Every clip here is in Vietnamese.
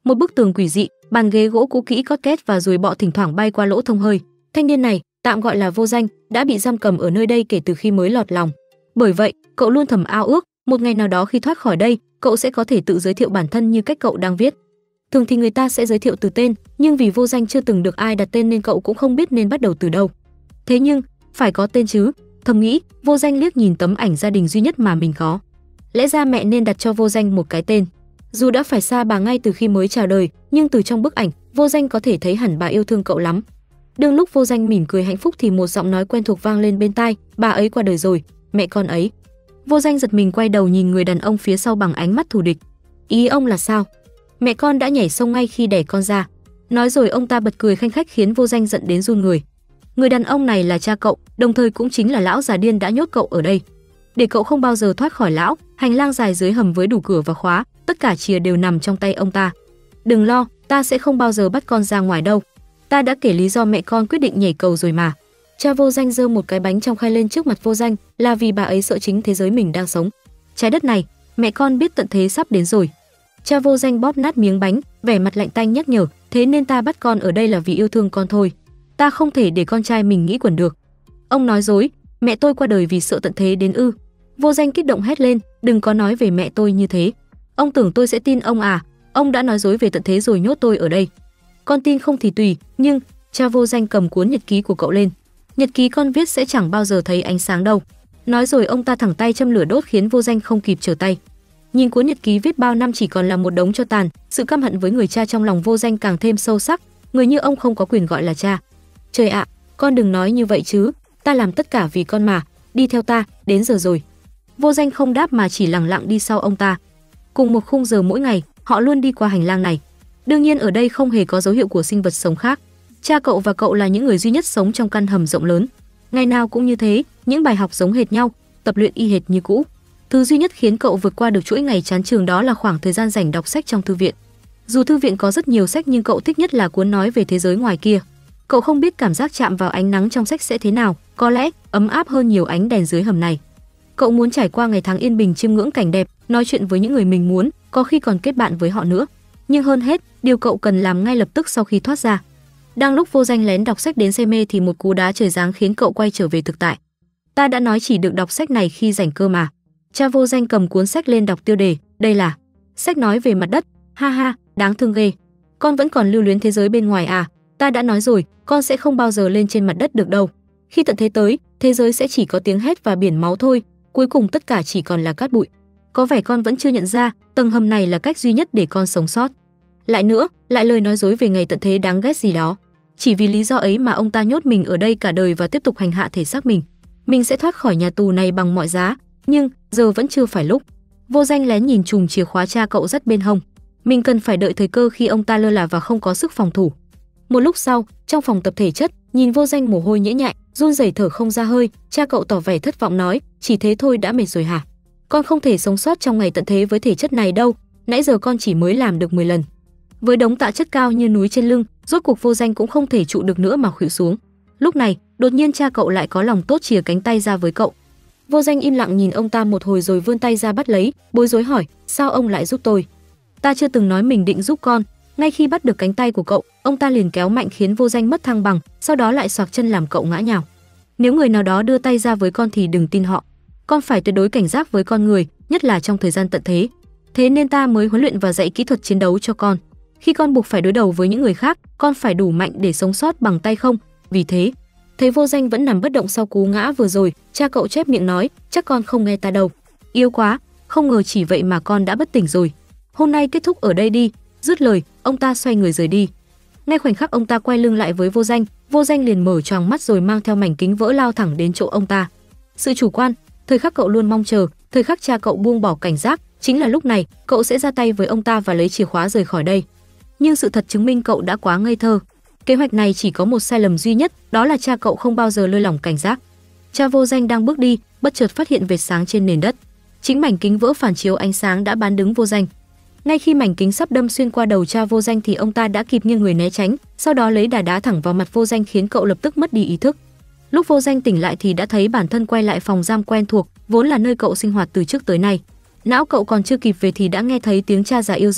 Một bức tường quỷ dị, bàn ghế gỗ cũ kỹ cót két và ruồi bọ thỉnh thoảng bay qua lỗ thông hơi. Thanh niên này, tạm gọi là Vô Danh, đã bị giam cầm ở nơi đây kể từ khi mới lọt lòng. Bởi vậy, cậu luôn thầm ao ước, một ngày nào đó khi thoát khỏi đây, cậu sẽ có thể tự giới thiệu bản thân như cách cậu đang viết. Thường thì người ta sẽ giới thiệu từ tên, nhưng vì Vô Danh chưa từng được ai đặt tên nên cậu cũng không biết nên bắt đầu từ đâu. Thế nhưng, phải có tên chứ, thầm nghĩ, Vô Danh liếc nhìn tấm ảnh gia đình duy nhất mà mình có. Lẽ ra mẹ nên đặt cho Vô Danh một cái tên. Dù đã phải xa bà ngay từ khi mới chào đời, nhưng từ trong bức ảnh, Vô Danh có thể thấy hẳn bà yêu thương cậu lắm. Đương lúc Vô Danh mỉm cười hạnh phúc thì một giọng nói quen thuộc vang lên bên tai, bà ấy qua đời rồi, mẹ con ấy. Vô Danh giật mình quay đầu nhìn người đàn ông phía sau bằng ánh mắt thù địch. Ý ông là sao? Mẹ con đã nhảy sông ngay khi đẻ con ra. Nói rồi ông ta bật cười khanh khách khiến Vô Danh giận đến run người. Người đàn ông này là cha cậu, đồng thời cũng chính là lão già điên đã nhốt cậu ở đây. Để cậu không bao giờ thoát khỏi lão, hành lang dài dưới hầm với đủ cửa và khóa, tất cả chìa đều nằm trong tay ông ta. Đừng lo, ta sẽ không bao giờ bắt con ra ngoài đâu. Ta đã kể lý do mẹ con quyết định nhảy cầu rồi mà. Cha Vô Danh giơ một cái bánh trong khay lên trước mặt Vô Danh, là vì bà ấy sợ chính thế giới mình đang sống. Trái đất này, mẹ con biết tận thế sắp đến rồi. Cha Vô Danh bóp nát miếng bánh, vẻ mặt lạnh tanh nhắc nhở, thế nên ta bắt con ở đây là vì yêu thương con thôi. Ta không thể để con trai mình nghĩ quẩn được. Ông nói dối, mẹ tôi qua đời vì sợ tận thế đến ư? Vô Danh kích động hét lên, đừng có nói về mẹ tôi như thế. Ông tưởng tôi sẽ tin ông à? Ông đã nói dối về tận thế rồi nhốt tôi ở đây. Con tin không thì tùy, nhưng cha Vô Danh cầm cuốn nhật ký của cậu lên. Nhật ký con viết sẽ chẳng bao giờ thấy ánh sáng đâu. Nói rồi ông ta thẳng tay châm lửa đốt khiến Vô Danh không kịp trở tay. Nhìn cuốn nhật ký viết bao năm chỉ còn là một đống tro tàn, sự căm hận với người cha trong lòng Vô Danh càng thêm sâu sắc. Người như ông không có quyền gọi là cha. Trời ạ, con đừng nói như vậy chứ, ta làm tất cả vì con mà, đi theo ta, đến giờ rồi. Vô Danh không đáp mà chỉ lặng lặng đi sau ông ta. Cùng một khung giờ mỗi ngày, họ luôn đi qua hành lang này. Đương nhiên ở đây không hề có dấu hiệu của sinh vật sống khác. Cha cậu và cậu là những người duy nhất sống trong căn hầm rộng lớn. Ngày nào cũng như thế, những bài học giống hệt nhau, tập luyện y hệt như cũ. Thứ duy nhất khiến cậu vượt qua được chuỗi ngày chán trường đó là khoảng thời gian rảnh đọc sách trong thư viện. Dù thư viện có rất nhiều sách nhưng cậu thích nhất là cuốn nói về thế giới ngoài kia. Cậu không biết cảm giác chạm vào ánh nắng trong sách sẽ thế nào, có lẽ ấm áp hơn nhiều ánh đèn dưới hầm này. Cậu muốn trải qua ngày tháng yên bình chiêm ngưỡng cảnh đẹp, nói chuyện với những người mình muốn, có khi còn kết bạn với họ nữa. Nhưng hơn hết, điều cậu cần làm ngay lập tức sau khi thoát ra. Đang lúc Vô Danh lén đọc sách đến say mê thì một cú đá trời giáng khiến cậu quay trở về thực tại. Ta đã nói chỉ được đọc sách này khi rảnh cơ mà. Cha Vô Danh cầm cuốn sách lên đọc tiêu đề, đây là sách nói về mặt đất. Ha ha, đáng thương ghê. Con vẫn còn lưu luyến thế giới bên ngoài à? Ta đã nói rồi, con sẽ không bao giờ lên trên mặt đất được đâu. Khi tận thế tới, thế giới sẽ chỉ có tiếng hét và biển máu thôi, cuối cùng tất cả chỉ còn là cát bụi. Có vẻ con vẫn chưa nhận ra, tầng hầm này là cách duy nhất để con sống sót. Lại nữa, lại lời nói dối về ngày tận thế đáng ghét gì đó. Chỉ vì lý do ấy mà ông ta nhốt mình ở đây cả đời và tiếp tục hành hạ thể xác mình. Mình sẽ thoát khỏi nhà tù này bằng mọi giá, nhưng giờ vẫn chưa phải lúc. Vô Danh lén nhìn chùm chìa khóa cha cậu dắt bên hông. Mình cần phải đợi thời cơ khi ông ta lơ là và không có sức phòng thủ. Một lúc sau, trong phòng tập thể chất, nhìn Vô Danh mồ hôi nhễ nhại, run rẩy thở không ra hơi, cha cậu tỏ vẻ thất vọng nói, chỉ thế thôi đã mệt rồi hả? Con không thể sống sót trong ngày tận thế với thể chất này đâu, nãy giờ con chỉ mới làm được 10 lần. Với đống tạ chất cao như núi trên lưng, rốt cuộc Vô Danh cũng không thể trụ được nữa mà khuỵu xuống. Lúc này, đột nhiên cha cậu lại có lòng tốt chìa cánh tay ra với cậu. Vô Danh im lặng nhìn ông ta một hồi rồi vươn tay ra bắt lấy, bối rối hỏi, sao ông lại giúp tôi? Ta chưa từng nói mình định giúp con. Ngay khi bắt được cánh tay của cậu, ông ta liền kéo mạnh khiến Vô Danh mất thăng bằng, sau đó lại xoạc chân làm cậu ngã nhào. Nếu người nào đó đưa tay ra với con thì đừng tin họ. Con phải tuyệt đối cảnh giác với con người, nhất là trong thời gian tận thế. Thế nên ta mới huấn luyện và dạy kỹ thuật chiến đấu cho con. Khi con buộc phải đối đầu với những người khác, con phải đủ mạnh để sống sót bằng tay không. Vì thế, thấy Vô Danh vẫn nằm bất động sau cú ngã vừa rồi, cha cậu chép miệng nói, chắc con không nghe ta đâu. Yêu quá, không ngờ chỉ vậy mà con đã bất tỉnh rồi. Hôm nay kết thúc ở đây đi. Dứt lời, ông ta xoay người rời đi. Ngay khoảnh khắc ông ta quay lưng lại với Vô Danh liền mở choàng mắt rồi mang theo mảnh kính vỡ lao thẳng đến chỗ ông ta. Sự chủ quan, thời khắc cậu luôn mong chờ, thời khắc cha cậu buông bỏ cảnh giác, chính là lúc này cậu sẽ ra tay với ông ta và lấy chìa khóa rời khỏi đây. Nhưng sự thật chứng minh cậu đã quá ngây thơ. Kế hoạch này chỉ có một sai lầm duy nhất, đó là cha cậu không bao giờ lơi lỏng cảnh giác. Cha Vô Danh đang bước đi, bất chợt phát hiện vệt sáng trên nền đất. Chính mảnh kính vỡ phản chiếu ánh sáng đã bán đứng Vô Danh. Ngay khi mảnh kính sắp đâm xuyên qua đầu cha Vô Danh thì ông ta đã kịp nghiêng người né tránh, sau đó lấy đá thẳng vào mặt Vô Danh khiến cậu lập tức mất đi ý thức. Lúc Vô Danh tỉnh lại thì đã thấy bản thân quay lại phòng giam quen thuộc, vốn là nơi cậu sinh hoạt từ trước tới nay. Não cậu còn chưa kịp về thì đã nghe thấy tiếng cha già yêu dấu,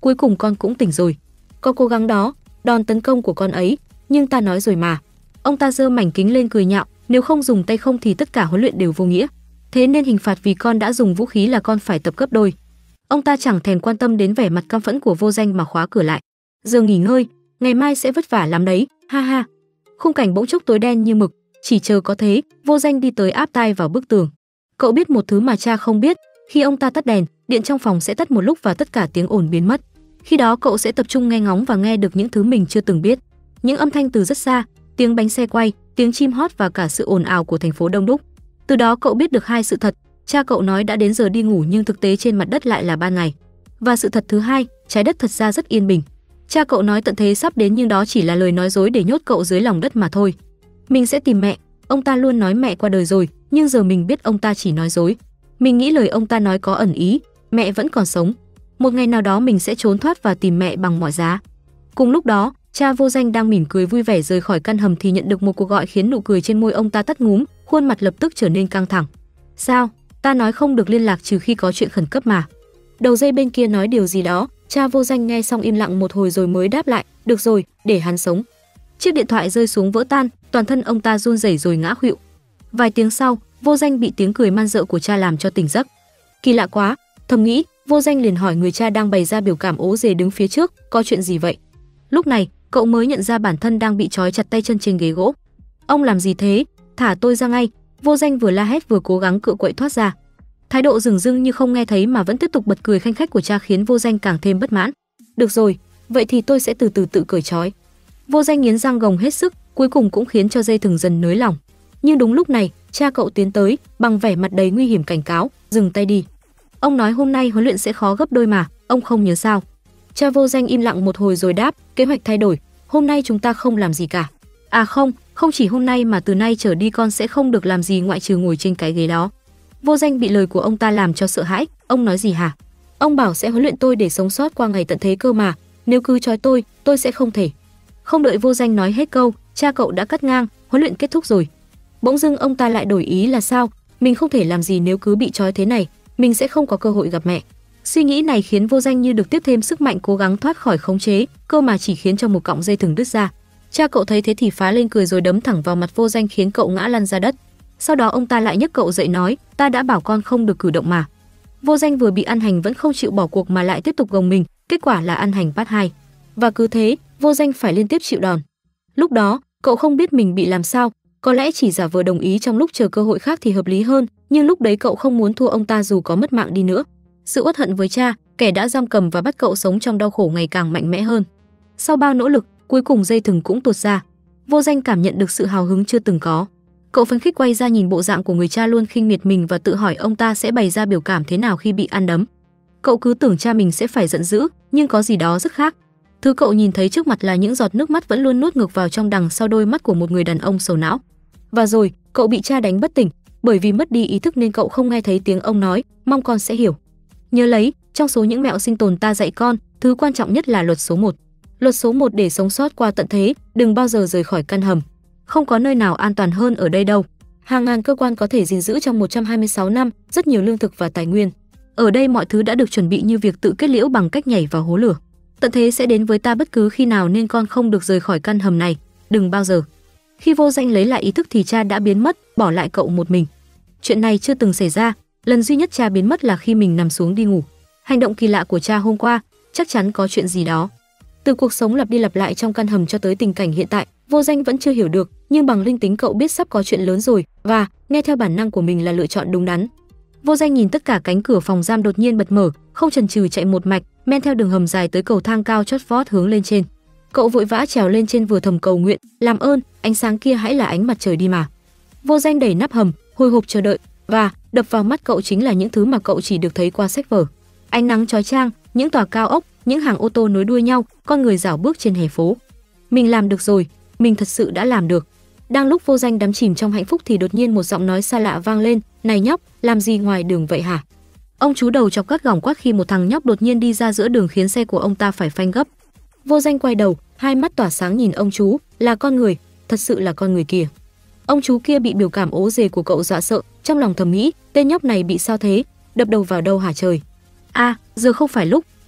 cuối cùng con cũng tỉnh rồi. Có cố gắng đó, đòn tấn công của con ấy, nhưng ta nói rồi mà. Ông ta giơ mảnh kính lên cười nhạo, nếu không dùng tay không thì tất cả huấn luyện đều vô nghĩa. Thế nên hình phạt vì con đã dùng vũ khí là con phải tập gấp đôi. Ông ta chẳng thèm quan tâm đến vẻ mặt căm phẫn của Vô Danh mà khóa cửa lại. Giờ nghỉ ngơi, ngày mai sẽ vất vả lắm đấy, ha ha. Khung cảnh bỗng chốc tối đen như mực, chỉ chờ có thế, Vô Danh đi tới áp tai vào bức tường. Cậu biết một thứ mà cha không biết, khi ông ta tắt đèn, điện trong phòng sẽ tắt một lúc và tất cả tiếng ồn biến mất. Khi đó cậu sẽ tập trung nghe ngóng và nghe được những thứ mình chưa từng biết. Những âm thanh từ rất xa, tiếng bánh xe quay, tiếng chim hót và cả sự ồn ào của thành phố đông đúc. Từ đó cậu biết được hai sự thật, cha cậu nói đã đến giờ đi ngủ nhưng thực tế trên mặt đất lại là ban ngày. Và sự thật thứ hai, trái đất thật ra rất yên bình. Cha cậu nói tận thế sắp đến nhưng đó chỉ là lời nói dối để nhốt cậu dưới lòng đất mà thôi. Mình sẽ tìm mẹ, ông ta luôn nói mẹ qua đời rồi, nhưng giờ mình biết ông ta chỉ nói dối. Mình nghĩ lời ông ta nói có ẩn ý, mẹ vẫn còn sống. Một ngày nào đó mình sẽ trốn thoát và tìm mẹ bằng mọi giá. Cùng lúc đó, cha Vô Danh đang mỉm cười vui vẻ rời khỏi căn hầm thì nhận được một cuộc gọi khiến nụ cười trên môi ông ta tắt ngúm, khuôn mặt lập tức trở nên căng thẳng. Sao? Ta nói không được liên lạc trừ khi có chuyện khẩn cấp mà. Đầu dây bên kia nói điều gì đó, cha Vô Danh nghe xong im lặng một hồi rồi mới đáp lại, được rồi, để hắn sống. Chiếc điện thoại rơi xuống vỡ tan, toàn thân ông ta run rẩy rồi ngã khuỵu. Vài tiếng sau, Vô Danh bị tiếng cười man dợ của cha làm cho tỉnh giấc. Kỳ lạ quá, thầm nghĩ, Vô Danh liền hỏi người cha đang bày ra biểu cảm ố dề đứng phía trước, có chuyện gì vậy? Lúc này, cậu mới nhận ra bản thân đang bị trói chặt tay chân trên ghế gỗ. Ông làm gì thế? Thả tôi ra ngay! Vô Danh vừa la hét vừa cố gắng cựa quậy thoát ra. Thái độ dửng dưng như không nghe thấy mà vẫn tiếp tục bật cười khanh khách của cha khiến Vô Danh càng thêm bất mãn. Được rồi, vậy thì tôi sẽ từ từ tự cởi trói. Vô Danh nghiến răng gồng hết sức, cuối cùng cũng khiến cho dây thừng dần nới lỏng. Nhưng đúng lúc này, cha cậu tiến tới, bằng vẻ mặt đầy nguy hiểm cảnh cáo, dừng tay đi. Ông nói hôm nay huấn luyện sẽ khó gấp đôi mà, ông không nhớ sao? Cha Vô Danh im lặng một hồi rồi đáp, kế hoạch thay đổi, hôm nay chúng ta không làm gì cả. À không, không chỉ hôm nay mà từ nay trở đi con sẽ không được làm gì ngoại trừ ngồi trên cái ghế đó. Vô Danh bị lời của ông ta làm cho sợ hãi, ông nói gì hả? Ông bảo sẽ huấn luyện tôi để sống sót qua ngày tận thế cơ mà, nếu cứ trói tôi sẽ không thể. Không đợi Vô Danh nói hết câu, cha cậu đã cắt ngang, huấn luyện kết thúc rồi. Bỗng dưng ông ta lại đổi ý là sao? Mình không thể làm gì nếu cứ bị trói thế này, mình sẽ không có cơ hội gặp mẹ. Suy nghĩ này khiến Vô Danh như được tiếp thêm sức mạnh cố gắng thoát khỏi khống chế, cơ mà chỉ khiến cho một cọng dây thừng đứt ra. Cha cậu thấy thế thì phá lên cười rồi đấm thẳng vào mặt Vô Danh khiến cậu ngã lăn ra đất. Sau đó ông ta lại nhấc cậu dậy nói, ta đã bảo con không được cử động mà. Vô Danh vừa bị ăn hành vẫn không chịu bỏ cuộc mà lại tiếp tục gồng mình, kết quả là ăn hành part 2. Và cứ thế, Vô Danh phải liên tiếp chịu đòn. Lúc đó, cậu không biết mình bị làm sao, có lẽ chỉ giả vờ đồng ý trong lúc chờ cơ hội khác thì hợp lý hơn, nhưng lúc đấy cậu không muốn thua ông ta dù có mất mạng đi nữa. Sự uất hận với cha, kẻ đã giam cầm và bắt cậu sống trong đau khổ ngày càng mạnh mẽ hơn. Sau bao nỗ lực, cuối cùng dây thừng cũng tuột ra. Vô Danh cảm nhận được sự hào hứng chưa từng có. Cậu phấn khích quay ra nhìn bộ dạng của người cha luôn khinh miệt mình và tự hỏi ông ta sẽ bày ra biểu cảm thế nào khi bị ăn đấm. Cậu cứ tưởng cha mình sẽ phải giận dữ, nhưng có gì đó rất khác. Thứ cậu nhìn thấy trước mặt là những giọt nước mắt vẫn luôn nuốt ngược vào trong đằng sau đôi mắt của một người đàn ông sầu não. Và rồi, cậu bị cha đánh bất tỉnh, bởi vì mất đi ý thức nên cậu không nghe thấy tiếng ông nói, mong con sẽ hiểu. Nhớ lấy, trong số những mẹo sinh tồn ta dạy con, thứ quan trọng nhất là luật số 1. Luật số 1 để sống sót qua tận thế, đừng bao giờ rời khỏi căn hầm. Không có nơi nào an toàn hơn ở đây đâu. Hàng ngàn cơ quan có thể gìn giữ trong 126 năm, rất nhiều lương thực và tài nguyên. Ở đây mọi thứ đã được chuẩn bị như việc tự kết liễu bằng cách nhảy vào hố lửa. Tận thế sẽ đến với ta bất cứ khi nào nên con không được rời khỏi căn hầm này, đừng bao giờ. Khi Vô Danh lấy lại ý thức thì cha đã biến mất, bỏ lại cậu một mình. Chuyện này chưa từng xảy ra, lần duy nhất cha biến mất là khi mình nằm xuống đi ngủ. Hành động kỳ lạ của cha hôm qua, chắc chắn có chuyện gì đó. Từ cuộc sống lặp đi lặp lại trong căn hầm cho tới tình cảnh hiện tại, Vô Danh vẫn chưa hiểu được, nhưng bằng linh tính cậu biết sắp có chuyện lớn rồi và nghe theo bản năng của mình là lựa chọn đúng đắn. Vô Danh nhìn tất cả cánh cửa phòng giam đột nhiên bật mở, không chần chừ chạy một mạch, men theo đường hầm dài tới cầu thang cao chót vót hướng lên trên. Cậu vội vã trèo lên trên vừa thầm cầu nguyện, làm ơn, ánh sáng kia hãy là ánh mặt trời đi mà. Vô Danh đẩy nắp hầm, hồi hộp chờ đợi và đập vào mắt cậu chính là những thứ mà cậu chỉ được thấy qua sách vở. Ánh nắng chói chang, những tòa cao ốc, những hàng ô tô nối đuôi nhau, con người rảo bước trên hè phố. Mình làm được rồi, mình thật sự đã làm được. Đang lúc Vô Danh đắm chìm trong hạnh phúc thì đột nhiên một giọng nói xa lạ vang lên, này nhóc, làm gì ngoài đường vậy hả? Ông chú đầu chọc gắt gỏng quát khi một thằng nhóc đột nhiên đi ra giữa đường khiến xe của ông ta phải phanh gấp. Vô Danh quay đầu, hai mắt tỏa sáng nhìn ông chú, là con người, thật sự là con người kìa. Ông chú kia bị biểu cảm ố dề của cậu dọa sợ, trong lòng thầm nghĩ, tên nhóc này bị sao thế, đập đầu vào đâu hả trời? À, giờ không phải lúc.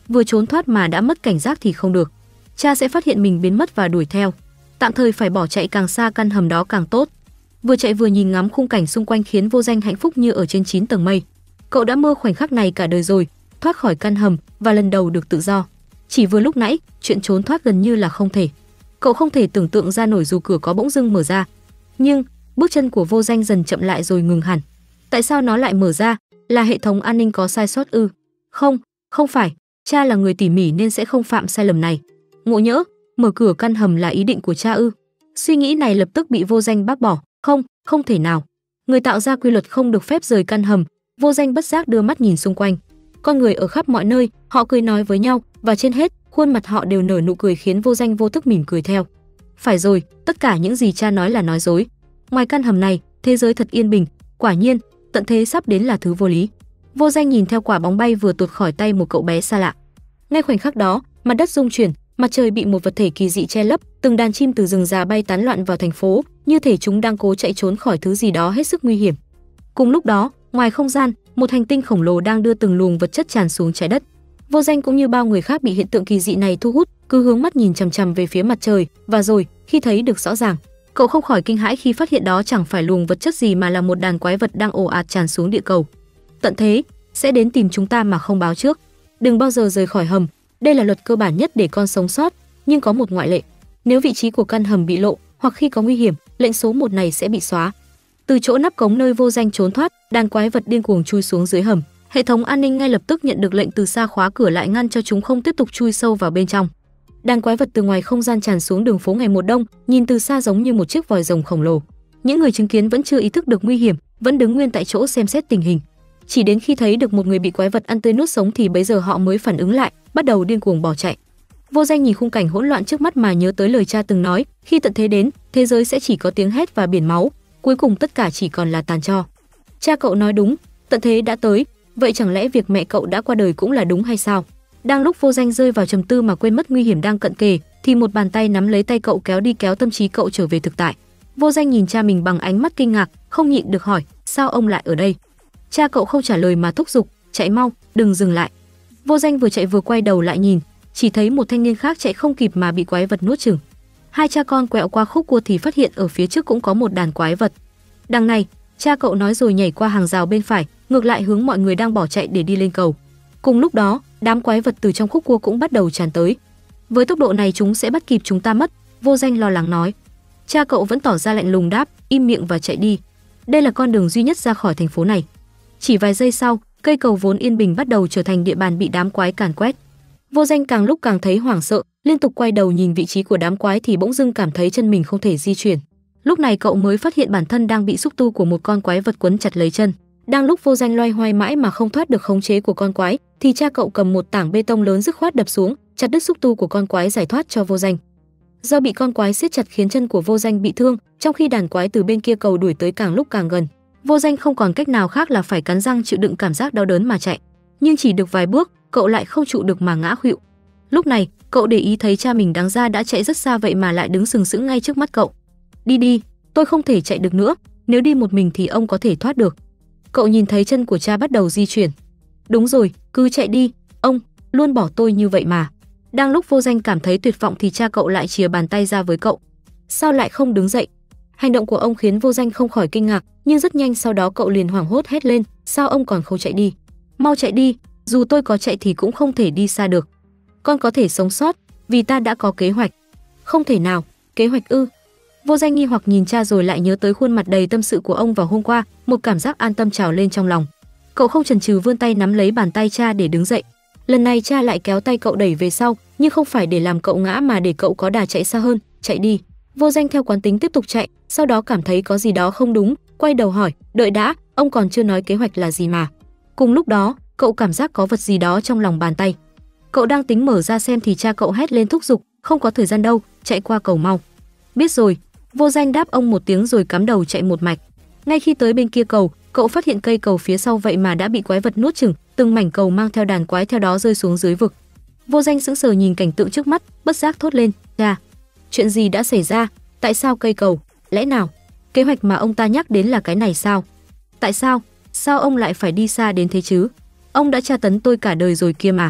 vừa trốn thoát mà đã mất cảnh giác thì không được. Cha sẽ phát hiện mình biến mất và đuổi theo. Tạm thời phải bỏ chạy càng xa căn hầm đó càng tốt. Vừa chạy vừa nhìn ngắm khung cảnh xung quanh khiến Vô Danh hạnh phúc như ở trên 9 tầng mây. Cậu đã mơ khoảnh khắc này cả đời rồi, thoát khỏi căn hầm và lần đầu được tự do. Chỉ vừa lúc nãy, chuyện trốn thoát gần như là không thể. Cậu không thể tưởng tượng ra nổi dù cửa có bỗng dưng mở ra. Nhưng bước chân của Vô Danh dần chậm lại rồi ngừng hẳn. Tại sao nó lại mở ra? Là hệ thống an ninh có sai sót ư? Không, không phải. Cha là người tỉ mỉ nên sẽ không phạm sai lầm này. Ngộ nhỡ, mở cửa căn hầm là ý định của cha ư? Suy nghĩ này lập tức bị Vô Danh bác bỏ. Không, không thể nào. Người tạo ra quy luật không được phép rời căn hầm. Vô Danh bất giác đưa mắt nhìn xung quanh. Con người ở khắp mọi nơi, họ cười nói với nhau và trên hết, khuôn mặt họ đều nở nụ cười khiến Vô Danh vô thức mỉm cười theo. Phải rồi, tất cả những gì cha nói là nói dối. Ngoài căn hầm này, thế giới thật yên bình. Quả nhiên, tận thế sắp đến là thứ vô lý. Vô Danh nhìn theo quả bóng bay vừa tuột khỏi tay một cậu bé xa lạ. Ngay khoảnh khắc đó, mặt đất rung chuyển, mặt trời bị một vật thể kỳ dị che lấp, từng đàn chim từ rừng già bay tán loạn vào thành phố, như thể chúng đang cố chạy trốn khỏi thứ gì đó hết sức nguy hiểm. Cùng lúc đó, ngoài không gian, một hành tinh khổng lồ đang đưa từng luồng vật chất tràn xuống trái đất. Vô Danh cũng như bao người khác bị hiện tượng kỳ dị này thu hút, cứ hướng mắt nhìn chằm chằm về phía mặt trời, và rồi, khi thấy được rõ ràng, cậu không khỏi kinh hãi khi phát hiện đó chẳng phải luồng vật chất gì mà là một đàn quái vật đang ồ ạt tràn xuống địa cầu. Tận thế sẽ đến tìm chúng ta mà không báo trước. Đừng bao giờ rời khỏi hầm, đây là luật cơ bản nhất để con sống sót, nhưng có một ngoại lệ. Nếu vị trí của căn hầm bị lộ hoặc khi có nguy hiểm, lệnh số 1 này sẽ bị xóa. Từ chỗ nắp cống nơi Vô Danh trốn thoát, đàn quái vật điên cuồng chui xuống dưới hầm. Hệ thống an ninh ngay lập tức nhận được lệnh từ xa khóa cửa lại ngăn cho chúng không tiếp tục chui sâu vào bên trong. Đàn quái vật từ ngoài không gian tràn xuống đường phố ngày một đông, nhìn từ xa giống như một chiếc vòi rồng khổng lồ. Những người chứng kiến vẫn chưa ý thức được nguy hiểm, vẫn đứng nguyên tại chỗ xem xét tình hình. Chỉ đến khi thấy được một người bị quái vật ăn tươi nuốt sống thì bấy giờ họ mới phản ứng lại, bắt đầu điên cuồng bỏ chạy. Vô Danh nhìn khung cảnh hỗn loạn trước mắt mà nhớ tới lời cha từng nói, khi tận thế đến, thế giới sẽ chỉ có tiếng hét và biển máu, cuối cùng tất cả chỉ còn là tàn tro. Cha cậu nói đúng, tận thế đã tới, vậy chẳng lẽ việc mẹ cậu đã qua đời cũng là đúng hay sao? Đang lúc Vô Danh rơi vào trầm tư mà quên mất nguy hiểm đang cận kề, thì một bàn tay nắm lấy tay cậu kéo đi kéo tâm trí cậu trở về thực tại. Vô Danh nhìn cha mình bằng ánh mắt kinh ngạc, không nhịn được hỏi, sao ông lại ở đây? Cha cậu không trả lời mà thúc giục, chạy mau, đừng dừng lại. Vô Danh vừa chạy vừa quay đầu lại nhìn, chỉ thấy một thanh niên khác chạy không kịp mà bị quái vật nuốt chửng. Hai cha con quẹo qua khúc cua thì phát hiện ở phía trước cũng có một đàn quái vật. Đằng này, cha cậu nói rồi nhảy qua hàng rào bên phải, ngược lại hướng mọi người đang bỏ chạy để đi lên cầu. Cùng lúc đó, đám quái vật từ trong khúc cua cũng bắt đầu tràn tới. Với tốc độ này chúng sẽ bắt kịp chúng ta mất, Vô Danh lo lắng nói. Cha cậu vẫn tỏ ra lạnh lùng đáp, im miệng và chạy đi. Đây là con đường duy nhất ra khỏi thành phố này. Chỉ vài giây sau, cây cầu vốn yên bình bắt đầu trở thành địa bàn bị đám quái càn quét. Vô Danh càng lúc càng thấy hoảng sợ, liên tục quay đầu nhìn vị trí của đám quái thì bỗng dưng cảm thấy chân mình không thể di chuyển. Lúc này cậu mới phát hiện bản thân đang bị xúc tu của một con quái vật quấn chặt lấy chân. Đang lúc Vô Danh loay hoay mãi mà không thoát được khống chế của con quái, thì cha cậu cầm một tảng bê tông lớn dứt khoát đập xuống, chặt đứt xúc tu của con quái giải thoát cho Vô Danh. Do bị con quái siết chặt khiến chân của Vô Danh bị thương, trong khi đàn quái từ bên kia cầu đuổi tới càng lúc càng gần. Vô Danh không còn cách nào khác là phải cắn răng chịu đựng cảm giác đau đớn mà chạy. Nhưng chỉ được vài bước, cậu lại không trụ được mà ngã khuỵu. Lúc này, cậu để ý thấy cha mình đáng ra đã chạy rất xa vậy mà lại đứng sừng sững ngay trước mắt cậu. Đi đi, tôi không thể chạy được nữa, nếu đi một mình thì ông có thể thoát được. Cậu nhìn thấy chân của cha bắt đầu di chuyển. Đúng rồi, cứ chạy đi, ông luôn bỏ tôi như vậy mà. Đang lúc Vô Danh cảm thấy tuyệt vọng thì cha cậu lại chìa bàn tay ra với cậu. Sao lại không đứng dậy? Hành động của ông khiến Vô Danh không khỏi kinh ngạc, nhưng rất nhanh sau đó cậu liền hoảng hốt hét lên, sao ông còn không chạy đi? Mau chạy đi, dù tôi có chạy thì cũng không thể đi xa được. Con có thể sống sót, vì ta đã có kế hoạch. Không thể nào, kế hoạch ư? Vô Danh nghi hoặc nhìn cha rồi lại nhớ tới khuôn mặt đầy tâm sự của ông vào hôm qua, một cảm giác an tâm trào lên trong lòng. Cậu không chần chừ vươn tay nắm lấy bàn tay cha để đứng dậy. Lần này cha lại kéo tay cậu đẩy về sau, nhưng không phải để làm cậu ngã mà để cậu có đà chạy xa hơn. Chạy đi. Vô Danh theo quán tính tiếp tục chạy, sau đó cảm thấy có gì đó không đúng, quay đầu hỏi, đợi đã, ông còn chưa nói kế hoạch là gì mà. Cùng lúc đó, cậu cảm giác có vật gì đó trong lòng bàn tay. Cậu đang tính mở ra xem thì cha cậu hét lên thúc giục, không có thời gian đâu, chạy qua cầu mau. Biết rồi. Vô Danh đáp ông một tiếng rồi cắm đầu chạy một mạch. Ngay khi tới bên kia cầu, cậu phát hiện cây cầu phía sau vậy mà đã bị quái vật nuốt chửng, từng mảnh cầu mang theo đàn quái theo đó rơi xuống dưới vực. Vô Danh sững sờ nhìn cảnh tượng trước mắt, bất giác thốt lên, "Cha, chuyện gì đã xảy ra? Tại sao cây cầu? Lẽ nào kế hoạch mà ông ta nhắc đến là cái này sao? Tại sao? Sao ông lại phải đi xa đến thế chứ? Ông đã tra tấn tôi cả đời rồi kia mà."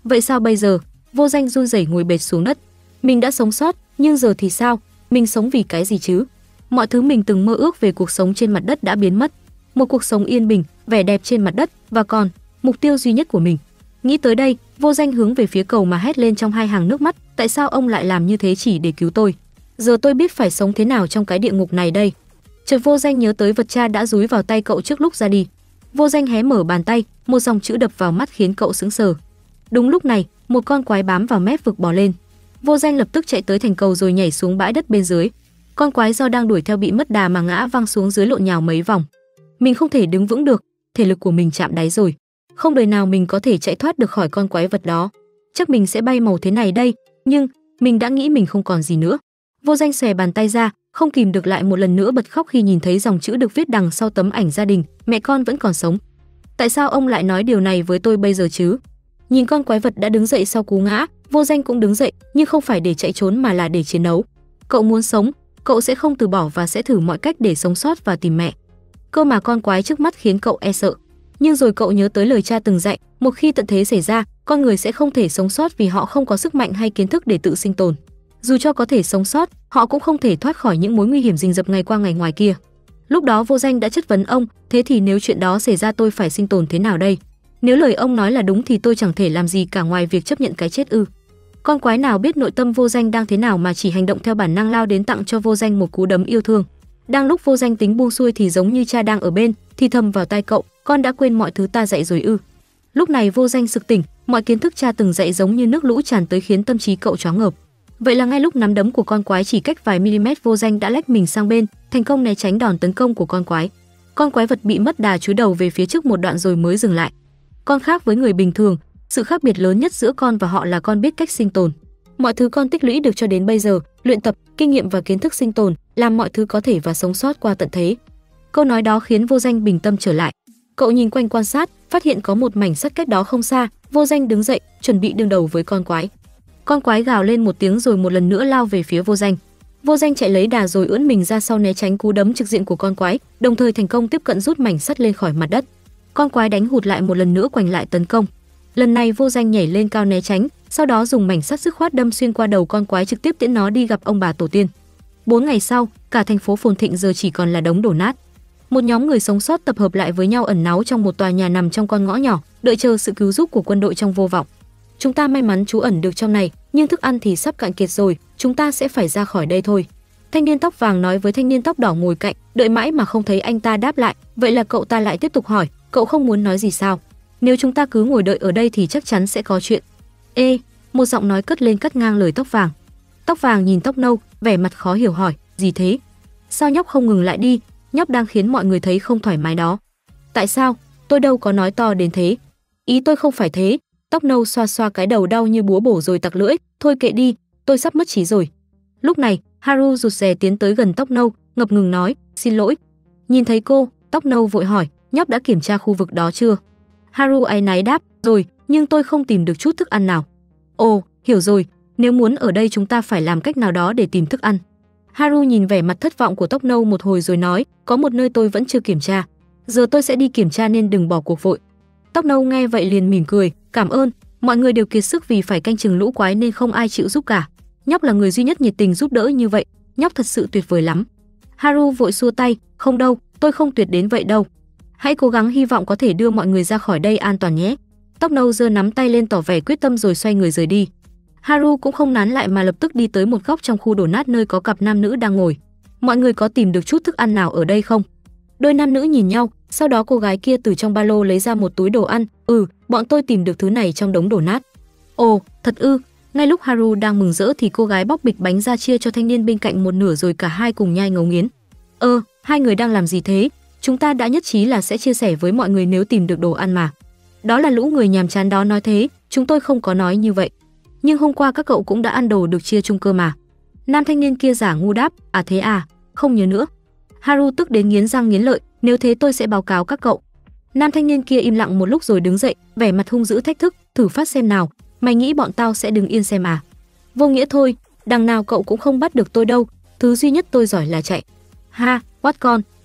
Vậy sao bây giờ? Vô Danh run rẩy ngồi bệt xuống đất. Mình đã sống sót, nhưng giờ thì sao? Mình sống vì cái gì chứ? Mọi thứ mình từng mơ ước về cuộc sống trên mặt đất đã biến mất. Một cuộc sống yên bình, vẻ đẹp trên mặt đất, và còn mục tiêu duy nhất của mình. Nghĩ tới đây, Vô Danh hướng về phía cầu mà hét lên trong hai hàng nước mắt, tại sao ông lại làm như thế chỉ để cứu tôi? Giờ tôi biết phải sống thế nào trong cái địa ngục này đây. Chợt Vô Danh nhớ tới vật cha đã dúi vào tay cậu trước lúc ra đi. Vô Danh hé mở bàn tay, một dòng chữ đập vào mắt khiến cậu sững sờ. Đúng lúc này, một con quái bám vào mép vực bò lên. Vô Danh lập tức chạy tới thành cầu rồi nhảy xuống bãi đất bên dưới. Con quái do đang đuổi theo bị mất đà mà ngã văng xuống dưới lộn nhào mấy vòng. Mình không thể đứng vững được, thể lực của mình chạm đáy rồi. Không đời nào mình có thể chạy thoát được khỏi con quái vật đó. Chắc mình sẽ bay màu thế này đây, nhưng mình đã nghĩ mình không còn gì nữa. Vô Danh xòe bàn tay ra, không kìm được lại một lần nữa bật khóc khi nhìn thấy dòng chữ được viết đằng sau tấm ảnh gia đình, mẹ con vẫn còn sống. Tại sao ông lại nói điều này với tôi bây giờ chứ? Nhìn con quái vật đã đứng dậy sau cú ngã, Vô Danh cũng đứng dậy, nhưng không phải để chạy trốn mà là để chiến đấu. Cậu muốn sống, cậu sẽ không từ bỏ và sẽ thử mọi cách để sống sót và tìm mẹ. Cơ mà con quái trước mắt khiến cậu e sợ. Nhưng rồi cậu nhớ tới lời cha từng dạy, một khi tận thế xảy ra, con người sẽ không thể sống sót vì họ không có sức mạnh hay kiến thức để tự sinh tồn. Dù cho có thể sống sót, họ cũng không thể thoát khỏi những mối nguy hiểm rình rập ngày qua ngày ngoài kia. Lúc đó Vô Danh đã chất vấn ông, thế thì nếu chuyện đó xảy ra tôi phải sinh tồn thế nào đây? Nếu lời ông nói là đúng thì tôi chẳng thể làm gì cả ngoài việc chấp nhận cái chết ư? Con quái nào biết nội tâm Vô Danh đang thế nào mà chỉ hành động theo bản năng lao đến tặng cho Vô Danh một cú đấm yêu thương. Đang lúc Vô Danh tính buông xuôi thì giống như cha đang ở bên, thì thầm vào tai cậu, con đã quên mọi thứ ta dạy rồi ư? Lúc này Vô Danh sực tỉnh, mọi kiến thức cha từng dạy giống như nước lũ tràn tới khiến tâm trí cậu choáng ngợp. Vậy là ngay lúc nắm đấm của con quái chỉ cách vài mm, Vô Danh đã lách mình sang bên, thành công né tránh đòn tấn công của con quái. Con quái vật bị mất đà chúi đầu về phía trước một đoạn rồi mới dừng lại. Con khác với người bình thường, sự khác biệt lớn nhất giữa con và họ là con biết cách sinh tồn. Mọi thứ con tích lũy được cho đến bây giờ, luyện tập, kinh nghiệm và kiến thức sinh tồn, làm mọi thứ có thể và sống sót qua tận thế. Câu nói đó khiến Vô Danh bình tâm trở lại. Cậu nhìn quanh quan sát, phát hiện có một mảnh sắt cách đó không xa. Vô Danh đứng dậy, chuẩn bị đương đầu với con quái. Con quái gào lên một tiếng rồi một lần nữa lao về phía Vô Danh. Vô Danh chạy lấy đà rồi ưỡn mình ra sau né tránh cú đấm trực diện của con quái, đồng thời thành công tiếp cận rút mảnh sắt lên khỏi mặt đất. Con quái đánh hụt lại một lần nữa quành lại tấn công. Lần này Vô Danh nhảy lên cao né tránh, sau đó dùng mảnh sắt dứt khoát đâm xuyên qua đầu con quái trực tiếp tiễn nó đi gặp ông bà tổ tiên. 4 ngày sau, cả thành phố phồn thịnh giờ chỉ còn là đống đổ nát. Một nhóm người sống sót tập hợp lại với nhau ẩn náu trong một tòa nhà nằm trong con ngõ nhỏ, đợi chờ sự cứu giúp của quân đội trong vô vọng. Chúng ta may mắn trú ẩn được trong này, nhưng thức ăn thì sắp cạn kiệt rồi, chúng ta sẽ phải ra khỏi đây thôi. Thanh niên tóc vàng nói với thanh niên tóc đỏ ngồi cạnh, đợi mãi mà không thấy anh ta đáp lại, vậy là cậu ta lại tiếp tục hỏi, cậu không muốn nói gì sao? Nếu chúng ta cứ ngồi đợi ở đây thì chắc chắn sẽ có chuyện. Ê, một giọng nói cất lên cắt ngang lời tóc vàng. Tóc vàng nhìn tóc nâu, vẻ mặt khó hiểu hỏi, gì thế? Sao nhóc không ngừng lại đi, nhóc đang khiến mọi người thấy không thoải mái đó. Tại sao? Tôi đâu có nói to đến thế. Ý tôi không phải thế. Tóc nâu xoa xoa cái đầu đau như búa bổ rồi tặc lưỡi, thôi kệ đi, tôi sắp mất trí rồi. Lúc này, Haru rụt rè tiến tới gần tóc nâu, ngập ngừng nói, xin lỗi. Nhìn thấy cô, tóc nâu vội hỏi, nhóc đã kiểm tra khu vực đó chưa? Haru áy náy đáp, rồi, nhưng tôi không tìm được chút thức ăn nào. Ồ, hiểu rồi, nếu muốn ở đây chúng ta phải làm cách nào đó để tìm thức ăn. Haru nhìn vẻ mặt thất vọng của tóc nâu một hồi rồi nói, có một nơi tôi vẫn chưa kiểm tra. Giờ tôi sẽ đi kiểm tra nên đừng bỏ cuộc vội. Tóc nâu nghe vậy liền mỉm cười, cảm ơn, mọi người đều kiệt sức vì phải canh chừng lũ quái nên không ai chịu giúp cả. Nhóc là người duy nhất nhiệt tình giúp đỡ như vậy, nhóc thật sự tuyệt vời lắm. Haru vội xua tay, không đâu, tôi không tuyệt đến vậy đâu. Hãy cố gắng, hy vọng có thể đưa mọi người ra khỏi đây an toàn nhé. Tóc nâu giơ nắm tay lên tỏ vẻ quyết tâm rồi xoay người rời đi. Haru cũng không nán lại mà lập tức đi tới một góc trong khu đổ nát nơi có cặp nam nữ đang ngồi. Mọi người có tìm được chút thức ăn nào ở đây không? Đôi nam nữ nhìn nhau, sau đó cô gái kia từ trong ba lô lấy ra một túi đồ ăn. Bọn tôi tìm được thứ này trong đống đổ nát. Ồ, thật ư? Ngay lúc Haru đang mừng rỡ thì cô gái bóc bịch bánh ra chia cho thanh niên bên cạnh một nửa rồi cả hai cùng nhai ngấu nghiến. Hai người đang làm gì thế? Chúng ta đã nhất trí là sẽ chia sẻ với mọi người nếu tìm được đồ ăn mà. Đó là lũ người nhàm chán đó nói thế, chúng tôi không có nói như vậy. Nhưng hôm qua các cậu cũng đã ăn đồ được chia chung cơ mà. Nam thanh niên kia giả ngu đáp, à thế à, không nhớ nữa. Haru tức đến nghiến răng nghiến lợi, nếu thế tôi sẽ báo cáo các cậu. Nam thanh niên kia im lặng một lúc rồi đứng dậy, vẻ mặt hung dữ thách thức, thử phát xem nào, mày nghĩ bọn tao sẽ đứng yên xem à? Vô nghĩa thôi, đằng nào cậu cũng không bắt được tôi đâu, thứ duy nhất tôi giỏi là chạy. Ha, quát con,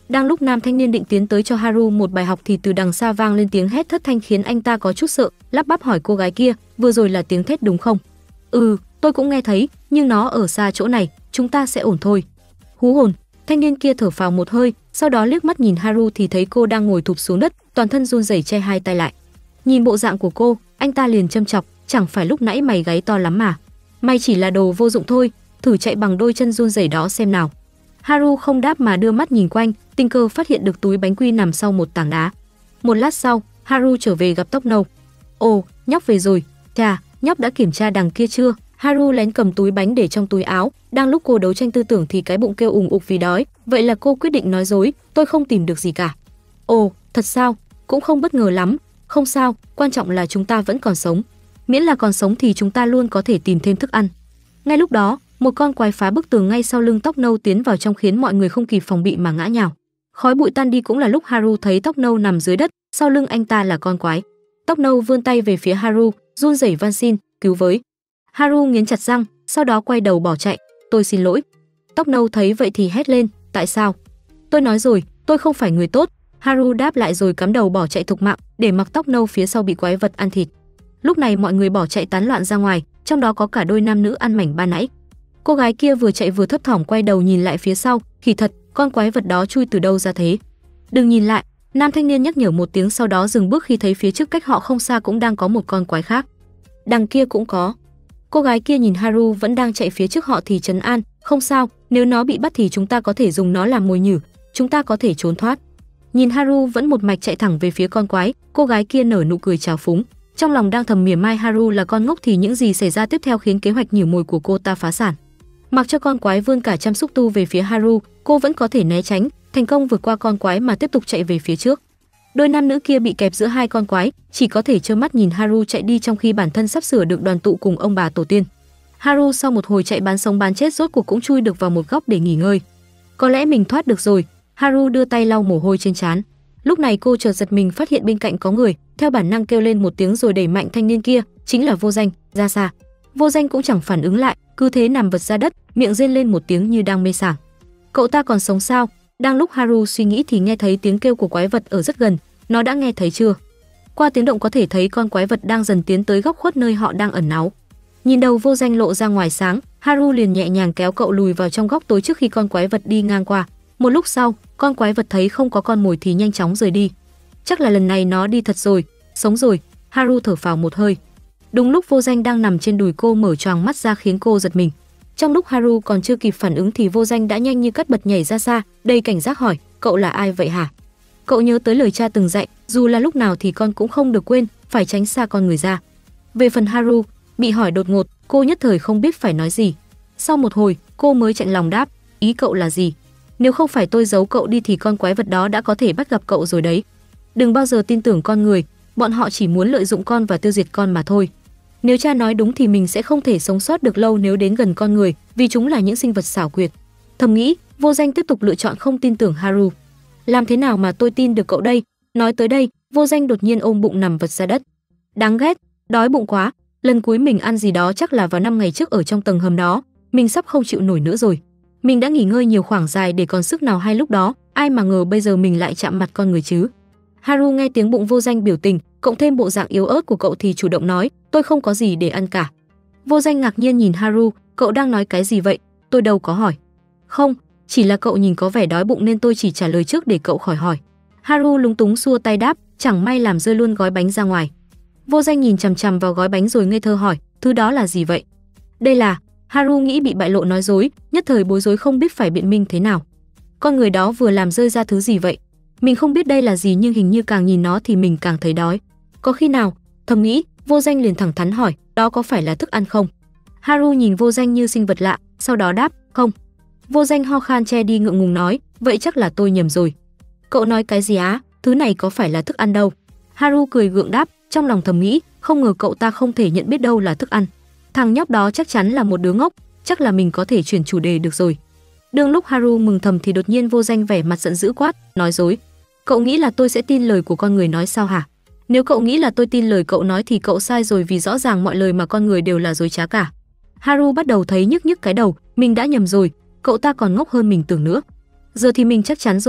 Đang lúc nam thanh niên định tiến tới cho Haru một bài học thì từ đằng xa vang lên tiếng hét thất thanh khiến anh ta có chút sợ, lắp bắp hỏi cô gái kia, vừa rồi là tiếng thét đúng không? Ừ, tôi cũng nghe thấy, nhưng nó ở xa chỗ này, chúng ta sẽ ổn thôi. Hú hồn, thanh niên kia thở phào một hơi, sau đó liếc mắt nhìn Haru thì thấy cô đang ngồi thụp xuống đất, toàn thân run rẩy che hai tay lại. Nhìn bộ dạng của cô, anh ta liền châm chọc, chẳng phải lúc nãy mày gáy to lắm mà. Mày chỉ là đồ vô dụng thôi, thử chạy bằng đôi chân run rẩy đó xem nào. Haru không đáp mà đưa mắt nhìn quanh, tình cờ phát hiện được túi bánh quy nằm sau một tảng đá. Một lát sau, Haru trở về gặp Tóc Nâu. Ồ, nhóc về rồi. Chà, nhóc đã kiểm tra đằng kia chưa? Haru lén cầm túi bánh để trong túi áo. Đang lúc cô đấu tranh tư tưởng thì cái bụng kêu ùng ục vì đói. Vậy là cô quyết định nói dối, tôi không tìm được gì cả. Ồ, thật sao? Cũng không bất ngờ lắm. Không sao, quan trọng là chúng ta vẫn còn sống. Miễn là còn sống thì chúng ta luôn có thể tìm thêm thức ăn. Ngay lúc đó, một con quái phá bức tường ngay sau lưng Tóc Nâu tiến vào trong khiến mọi người không kịp phòng bị mà ngã nhào. Khói bụi tan đi cũng là lúc Haru thấy Tóc Nâu nằm dưới đất, sau lưng anh ta là con quái. Tóc Nâu vươn tay về phía Haru, run rẩy van xin, cứu với. Haru nghiến chặt răng, sau đó quay đầu bỏ chạy. Tôi xin lỗi. Tóc Nâu thấy vậy thì hét lên, tại sao? Tôi nói rồi, tôi không phải người tốt. Haru đáp lại rồi cắm đầu bỏ chạy thục mạng, để mặc Tóc Nâu phía sau bị quái vật ăn thịt. Lúc này mọi người bỏ chạy tán loạn ra ngoài, trong đó có cả đôi nam nữ ăn mảnh ban nãy. Cô gái kia vừa chạy vừa thấp thỏm quay đầu nhìn lại phía sau, kỳ thật, con quái vật đó chui từ đâu ra thế? Đừng nhìn lại, nam thanh niên nhắc nhở một tiếng, sau đó dừng bước khi thấy phía trước cách họ không xa cũng đang có một con quái khác. Đằng kia cũng có. Cô gái kia nhìn Haru vẫn đang chạy phía trước họ thì trấn an, không sao, nếu nó bị bắt thì chúng ta có thể dùng nó làm mồi nhử, chúng ta có thể trốn thoát. Nhìn Haru vẫn một mạch chạy thẳng về phía con quái, cô gái kia nở nụ cười trào phúng. Trong lòng đang thầm mỉa mai Haru là con ngốc thì những gì xảy ra tiếp theo khiến kế hoạch nhử mồi của cô ta phá sản. Mặc cho con quái vươn cả trăm xúc tu về phía Haru, cô vẫn có thể né tránh, thành công vượt qua con quái mà tiếp tục chạy về phía trước. Đôi nam nữ kia bị kẹp giữa hai con quái, chỉ có thể trơ mắt nhìn Haru chạy đi trong khi bản thân sắp sửa được đoàn tụ cùng ông bà tổ tiên. Haru sau một hồi chạy bán sống bán chết rốt cuộc cũng chui được vào một góc để nghỉ ngơi. Có lẽ mình thoát được rồi. Haru đưa tay lau mồ hôi trên trán. Lúc này cô chợt giật mình phát hiện bên cạnh có người, theo bản năng kêu lên một tiếng rồi đẩy mạnh thanh niên kia, chính là Vô Danh, ra xa. Vô Danh cũng chẳng phản ứng lại, cứ thế nằm vật ra đất, miệng rên lên một tiếng như đang mê sảng. Cậu ta còn sống sao? Đang lúc Haru suy nghĩ thì nghe thấy tiếng kêu của quái vật ở rất gần. Nó đã nghe thấy chưa? Qua tiếng động có thể thấy con quái vật đang dần tiến tới góc khuất nơi họ đang ẩn náu. Nhìn đầu Vô Danh lộ ra ngoài sáng, Haru liền nhẹ nhàng kéo cậu lùi vào trong góc tối trước khi con quái vật đi ngang qua. Một lúc sau, con quái vật thấy không có con mồi thì nhanh chóng rời đi. Chắc là lần này nó đi thật rồi, sống rồi. Haru thở phào một hơi. Đúng lúc Vô Danh đang nằm trên đùi cô mở choàng mắt ra khiến cô giật mình. Trong lúc Haru còn chưa kịp phản ứng thì Vô Danh đã nhanh như cắt bật nhảy ra xa, đầy cảnh giác hỏi, cậu là ai vậy hả? Cậu nhớ tới lời cha từng dạy, dù là lúc nào thì con cũng không được quên, phải tránh xa con người ra. Về phần Haru, bị hỏi đột ngột, cô nhất thời không biết phải nói gì. Sau một hồi, cô mới chạnh lòng đáp, ý cậu là gì? Nếu không phải tôi giấu cậu đi thì con quái vật đó đã có thể bắt gặp cậu rồi đấy. Đừng bao giờ tin tưởng con người, bọn họ chỉ muốn lợi dụng con và tiêu diệt con mà thôi. Nếu cha nói đúng thì mình sẽ không thể sống sót được lâu nếu đến gần con người, vì chúng là những sinh vật xảo quyệt. Thầm nghĩ, Vô Danh tiếp tục lựa chọn không tin tưởng Haru. Làm thế nào mà tôi tin được cậu đây? Nói tới đây, Vô Danh đột nhiên ôm bụng nằm vật ra đất. Đáng ghét, đói bụng quá. Lần cuối mình ăn gì đó chắc là vào 5 ngày trước ở trong tầng hầm đó. Mình sắp không chịu nổi nữa rồi. Mình đã nghỉ ngơi nhiều khoảng dài để còn sức nào hay lúc đó, ai mà ngờ bây giờ mình lại chạm mặt con người chứ. Haru nghe tiếng bụng Vô Danh biểu tình, cộng thêm bộ dạng yếu ớt của cậu thì chủ động nói, tôi không có gì để ăn cả. Vô Danh ngạc nhiên nhìn Haru, cậu đang nói cái gì vậy? Tôi đâu có hỏi. Không, chỉ là cậu nhìn có vẻ đói bụng nên tôi chỉ trả lời trước để cậu khỏi hỏi. Haru lúng túng xua tay đáp, chẳng may làm rơi luôn gói bánh ra ngoài. Vô Danh nhìn chằm chằm vào gói bánh rồi ngây thơ hỏi, thứ đó là gì vậy? Đây là... Haru nghĩ bị bại lộ nói dối, nhất thời bối rối không biết phải biện minh thế nào. Con người đó vừa làm rơi ra thứ gì vậy? Mình không biết đây là gì nhưng hình như càng nhìn nó thì mình càng thấy đói. Có khi nào? Thầm nghĩ, Vô Danh liền thẳng thắn hỏi, đó có phải là thức ăn không? Haru nhìn Vô Danh như sinh vật lạ, sau đó đáp, không. Vô Danh ho khan che đi ngượng ngùng nói, vậy chắc là tôi nhầm rồi. Cậu nói cái gì á? Thứ này có phải là thức ăn đâu? Haru cười gượng đáp, trong lòng thầm nghĩ, không ngờ cậu ta không thể nhận biết đâu là thức ăn. Thằng nhóc đó chắc chắn là một đứa ngốc, chắc là mình có thể chuyển chủ đề được rồi. Đương lúc Haru mừng thầm thì đột nhiên Vô Danh vẻ mặt giận dữ quát, nói dối. Cậu nghĩ là tôi sẽ tin lời của con người nói sao hả? Nếu cậu nghĩ là tôi tin lời cậu nói thì cậu sai rồi, vì rõ ràng mọi lời mà con người đều là dối trá cả. Haru bắt đầu thấy nhức nhức cái đầu, mình đã nhầm rồi, cậu ta còn ngốc hơn mình tưởng nữa. Giờ thì mình chắc chắn rồi,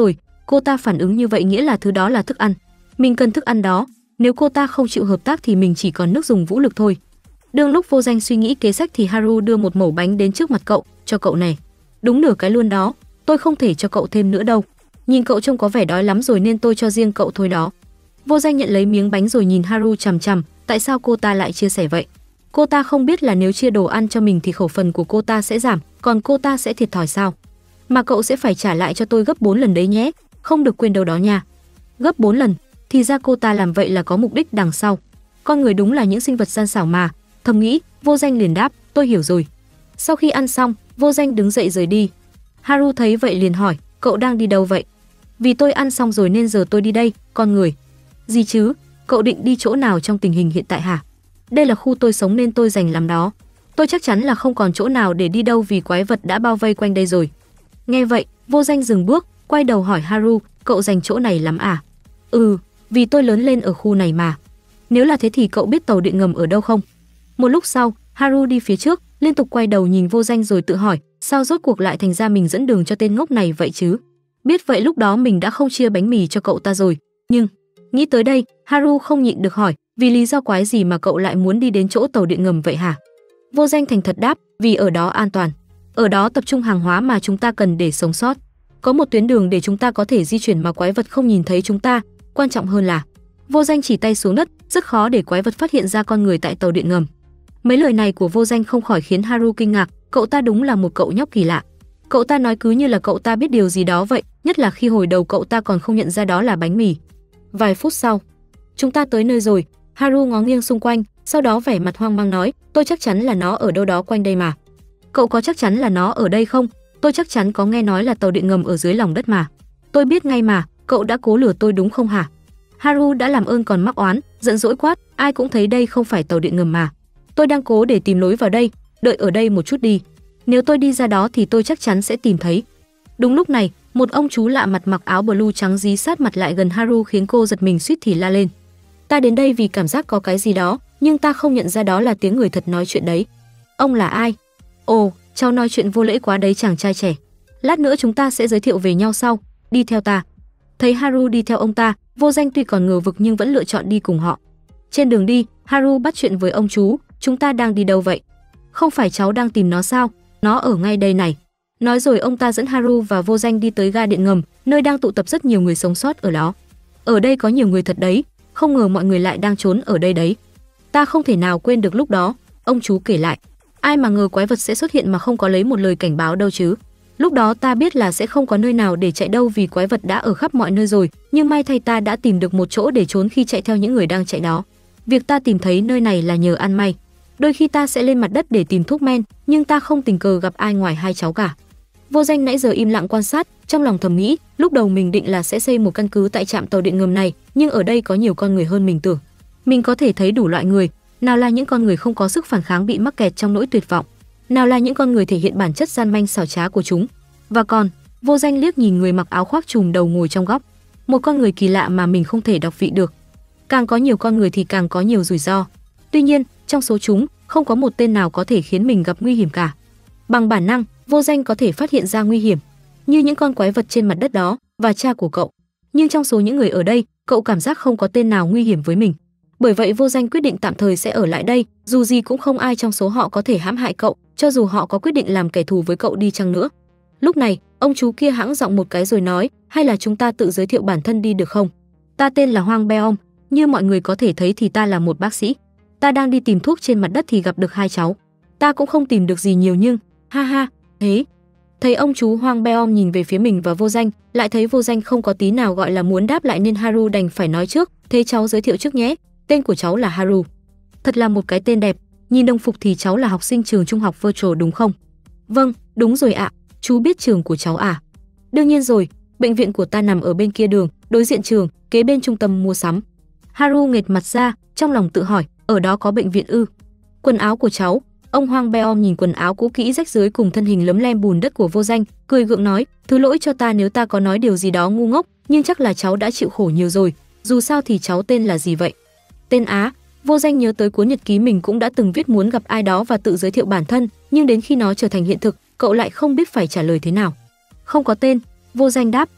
Cô ta phản ứng như vậy nghĩa là thứ đó là thức ăn. Mình cần thức ăn đó, nếu cô ta không chịu hợp tác thì mình chỉ còn nước dùng vũ lực thôi. Đương lúc Vô Danh suy nghĩ kế sách thì Haru đưa một mẩu bánh đến trước mặt cậu, cho cậu này. Đúng nửa cái luôn đó, tôi không thể cho cậu thêm nữa đâu. Nhìn cậu trông có vẻ đói lắm rồi nên tôi cho riêng cậu thôi đó. Vô Danh nhận lấy miếng bánh rồi nhìn Haru chằm chằm, tại sao cô ta lại chia sẻ vậy? Cô ta không biết là nếu chia đồ ăn cho mình thì khẩu phần của cô ta sẽ giảm, còn cô ta sẽ thiệt thòi sao? Mà cậu sẽ phải trả lại cho tôi gấp 4 lần đấy nhé, không được quên đâu đó nha. Gấp 4 lần, thì ra cô ta làm vậy là có mục đích đằng sau. Con người đúng là những sinh vật gian xảo mà, thầm nghĩ. Vô Danh liền đáp, tôi hiểu rồi. Sau khi ăn xong, Vô Danh đứng dậy rời đi. Haru thấy vậy liền hỏi, cậu đang đi đâu vậy? Vì tôi ăn xong rồi nên giờ tôi đi đây, con người. Gì chứ, cậu định đi chỗ nào trong tình hình hiện tại hả? Đây là khu tôi sống nên tôi rành lắm đó. Tôi chắc chắn là không còn chỗ nào để đi đâu vì quái vật đã bao vây quanh đây rồi. Nghe vậy, Vô Danh dừng bước, quay đầu hỏi Haru, cậu rành chỗ này lắm à? Ừ, vì tôi lớn lên ở khu này mà. Nếu là thế thì cậu biết tàu điện ngầm ở đâu không? Một lúc sau, Haru đi phía trước, liên tục quay đầu nhìn Vô Danh rồi tự hỏi, sao rốt cuộc lại thành ra mình dẫn đường cho tên ngốc này vậy chứ? Biết vậy lúc đó mình đã không chia bánh mì cho cậu ta rồi. Nhưng, nghĩ tới đây, Haru không nhịn được hỏi, vì lý do quái gì mà cậu lại muốn đi đến chỗ tàu điện ngầm vậy hả? Vô Danh thành thật đáp, vì ở đó an toàn. Ở đó tập trung hàng hóa mà chúng ta cần để sống sót. Có một tuyến đường để chúng ta có thể di chuyển mà quái vật không nhìn thấy chúng ta. Quan trọng hơn là, Vô Danh chỉ tay xuống đất, rất khó để quái vật phát hiện ra con người tại tàu điện ngầm. Mấy lời này của Vô Danh không khỏi khiến Haru kinh ngạc, cậu ta đúng là một cậu nhóc kỳ lạ. Cậu ta nói cứ như là cậu ta biết điều gì đó vậy, nhất là khi hồi đầu cậu ta còn không nhận ra đó là bánh mì. Vài phút sau, chúng ta tới nơi rồi. Haru ngó nghiêng xung quanh, sau đó vẻ mặt hoang mang nói, tôi chắc chắn là nó ở đâu đó quanh đây mà. Cậu có chắc chắn là nó ở đây không? Tôi chắc chắn có nghe nói là tàu điện ngầm ở dưới lòng đất mà. Tôi biết ngay mà, cậu đã cố lừa tôi đúng không hả? Haru đã làm ơn còn mắc oán, giận dỗi quát, ai cũng thấy đây không phải tàu điện ngầm mà. Tôi đang cố để tìm lối vào đây, đợi ở đây một chút đi. Nếu tôi đi ra đó thì tôi chắc chắn sẽ tìm thấy. Đúng lúc này, một ông chú lạ mặt mặc áo blue trắng dí sát mặt lại gần Haru khiến cô giật mình suýt thì la lên. Ta đến đây vì cảm giác có cái gì đó, nhưng ta không nhận ra đó là tiếng người thật nói chuyện đấy. Ông là ai? Ồ, cháu nói chuyện vô lễ quá đấy chàng trai trẻ. Lát nữa chúng ta sẽ giới thiệu về nhau sau, đi theo ta. Thấy Haru đi theo ông ta, Vô Danh tuy còn ngờ vực nhưng vẫn lựa chọn đi cùng họ. Trên đường đi, Haru bắt chuyện với ông chú, chúng ta đang đi đâu vậy? Không phải cháu đang tìm nó sao? Nó ở ngay đây này. Nói rồi ông ta dẫn Haru và Vô Danh đi tới ga điện ngầm, nơi đang tụ tập rất nhiều người sống sót ở đó. Ở đây có nhiều người thật đấy, không ngờ mọi người lại đang trốn ở đây đấy. Ta không thể nào quên được lúc đó, ông chú kể lại. Ai mà ngờ quái vật sẽ xuất hiện mà không có lấy một lời cảnh báo đâu chứ. Lúc đó ta biết là sẽ không có nơi nào để chạy đâu vì quái vật đã ở khắp mọi nơi rồi, nhưng may thay ta đã tìm được một chỗ để trốn khi chạy theo những người đang chạy đó. Việc ta tìm thấy nơi này là nhờ ăn may. Đôi khi ta sẽ lên mặt đất để tìm thuốc men, nhưng ta không tình cờ gặp ai ngoài hai cháu cả. Vô Danh nãy giờ im lặng quan sát, trong lòng thầm nghĩ, lúc đầu mình định là sẽ xây một căn cứ tại trạm tàu điện ngầm này, nhưng ở đây có nhiều con người hơn mình tưởng. Mình có thể thấy đủ loại người, nào là những con người không có sức phản kháng bị mắc kẹt trong nỗi tuyệt vọng, nào là những con người thể hiện bản chất gian manh xảo trá của chúng. Và còn, Vô Danh liếc nhìn người mặc áo khoác trùm đầu ngồi trong góc, một con người kỳ lạ mà mình không thể đọc vị được. Càng có nhiều con người thì càng có nhiều rủi ro. Tuy nhiên, trong số chúng, không có một tên nào có thể khiến mình gặp nguy hiểm cả. Bằng bản năng, Vô Danh có thể phát hiện ra nguy hiểm, như những con quái vật trên mặt đất đó và cha của cậu. Nhưng trong số những người ở đây, cậu cảm giác không có tên nào nguy hiểm với mình. Bởi vậy Vô Danh quyết định tạm thời sẽ ở lại đây, dù gì cũng không ai trong số họ có thể hãm hại cậu, cho dù họ có quyết định làm kẻ thù với cậu đi chăng nữa. Lúc này, ông chú kia hãng giọng một cái rồi nói, hay là chúng ta tự giới thiệu bản thân đi được không? Ta tên là Hoang Beom, như mọi người có thể thấy thì ta là một bác sĩ. Ta đang đi tìm thuốc trên mặt đất thì gặp được hai cháu. Ta cũng không tìm được gì nhiều nhưng, ha ha, thế. Thấy ông chú Hoang Beom nhìn về phía mình và Vô Danh, lại thấy Vô Danh không có tí nào gọi là muốn đáp lại nên Haru đành phải nói trước, thế cháu giới thiệu trước nhé, tên của cháu là Haru. Thật là một cái tên đẹp, nhìn đồng phục thì cháu là học sinh trường trung học Virtual đúng không? Vâng, đúng rồi ạ, chú biết trường của cháu à? Đương nhiên rồi, bệnh viện của ta nằm ở bên kia đường, đối diện trường, kế bên trung tâm mua sắm. Haru nghệt mặt ra, trong lòng tự hỏi, ở đó có bệnh viện ư? Quần áo của cháu. Ông Hoang Beom nhìn quần áo cũ kỹ rách rưới cùng thân hình lấm lem bùn đất của Vô Danh, cười gượng nói, thứ lỗi cho ta nếu ta có nói điều gì đó ngu ngốc, nhưng chắc là cháu đã chịu khổ nhiều rồi, dù sao thì cháu tên là gì vậy? Tên Á. Vô Danh nhớ tới cuốn nhật ký mình cũng đã từng viết muốn gặp ai đó và tự giới thiệu bản thân, nhưng đến khi nó trở thành hiện thực, cậu lại không biết phải trả lời thế nào. Không có tên, Vô Danh đáp, à,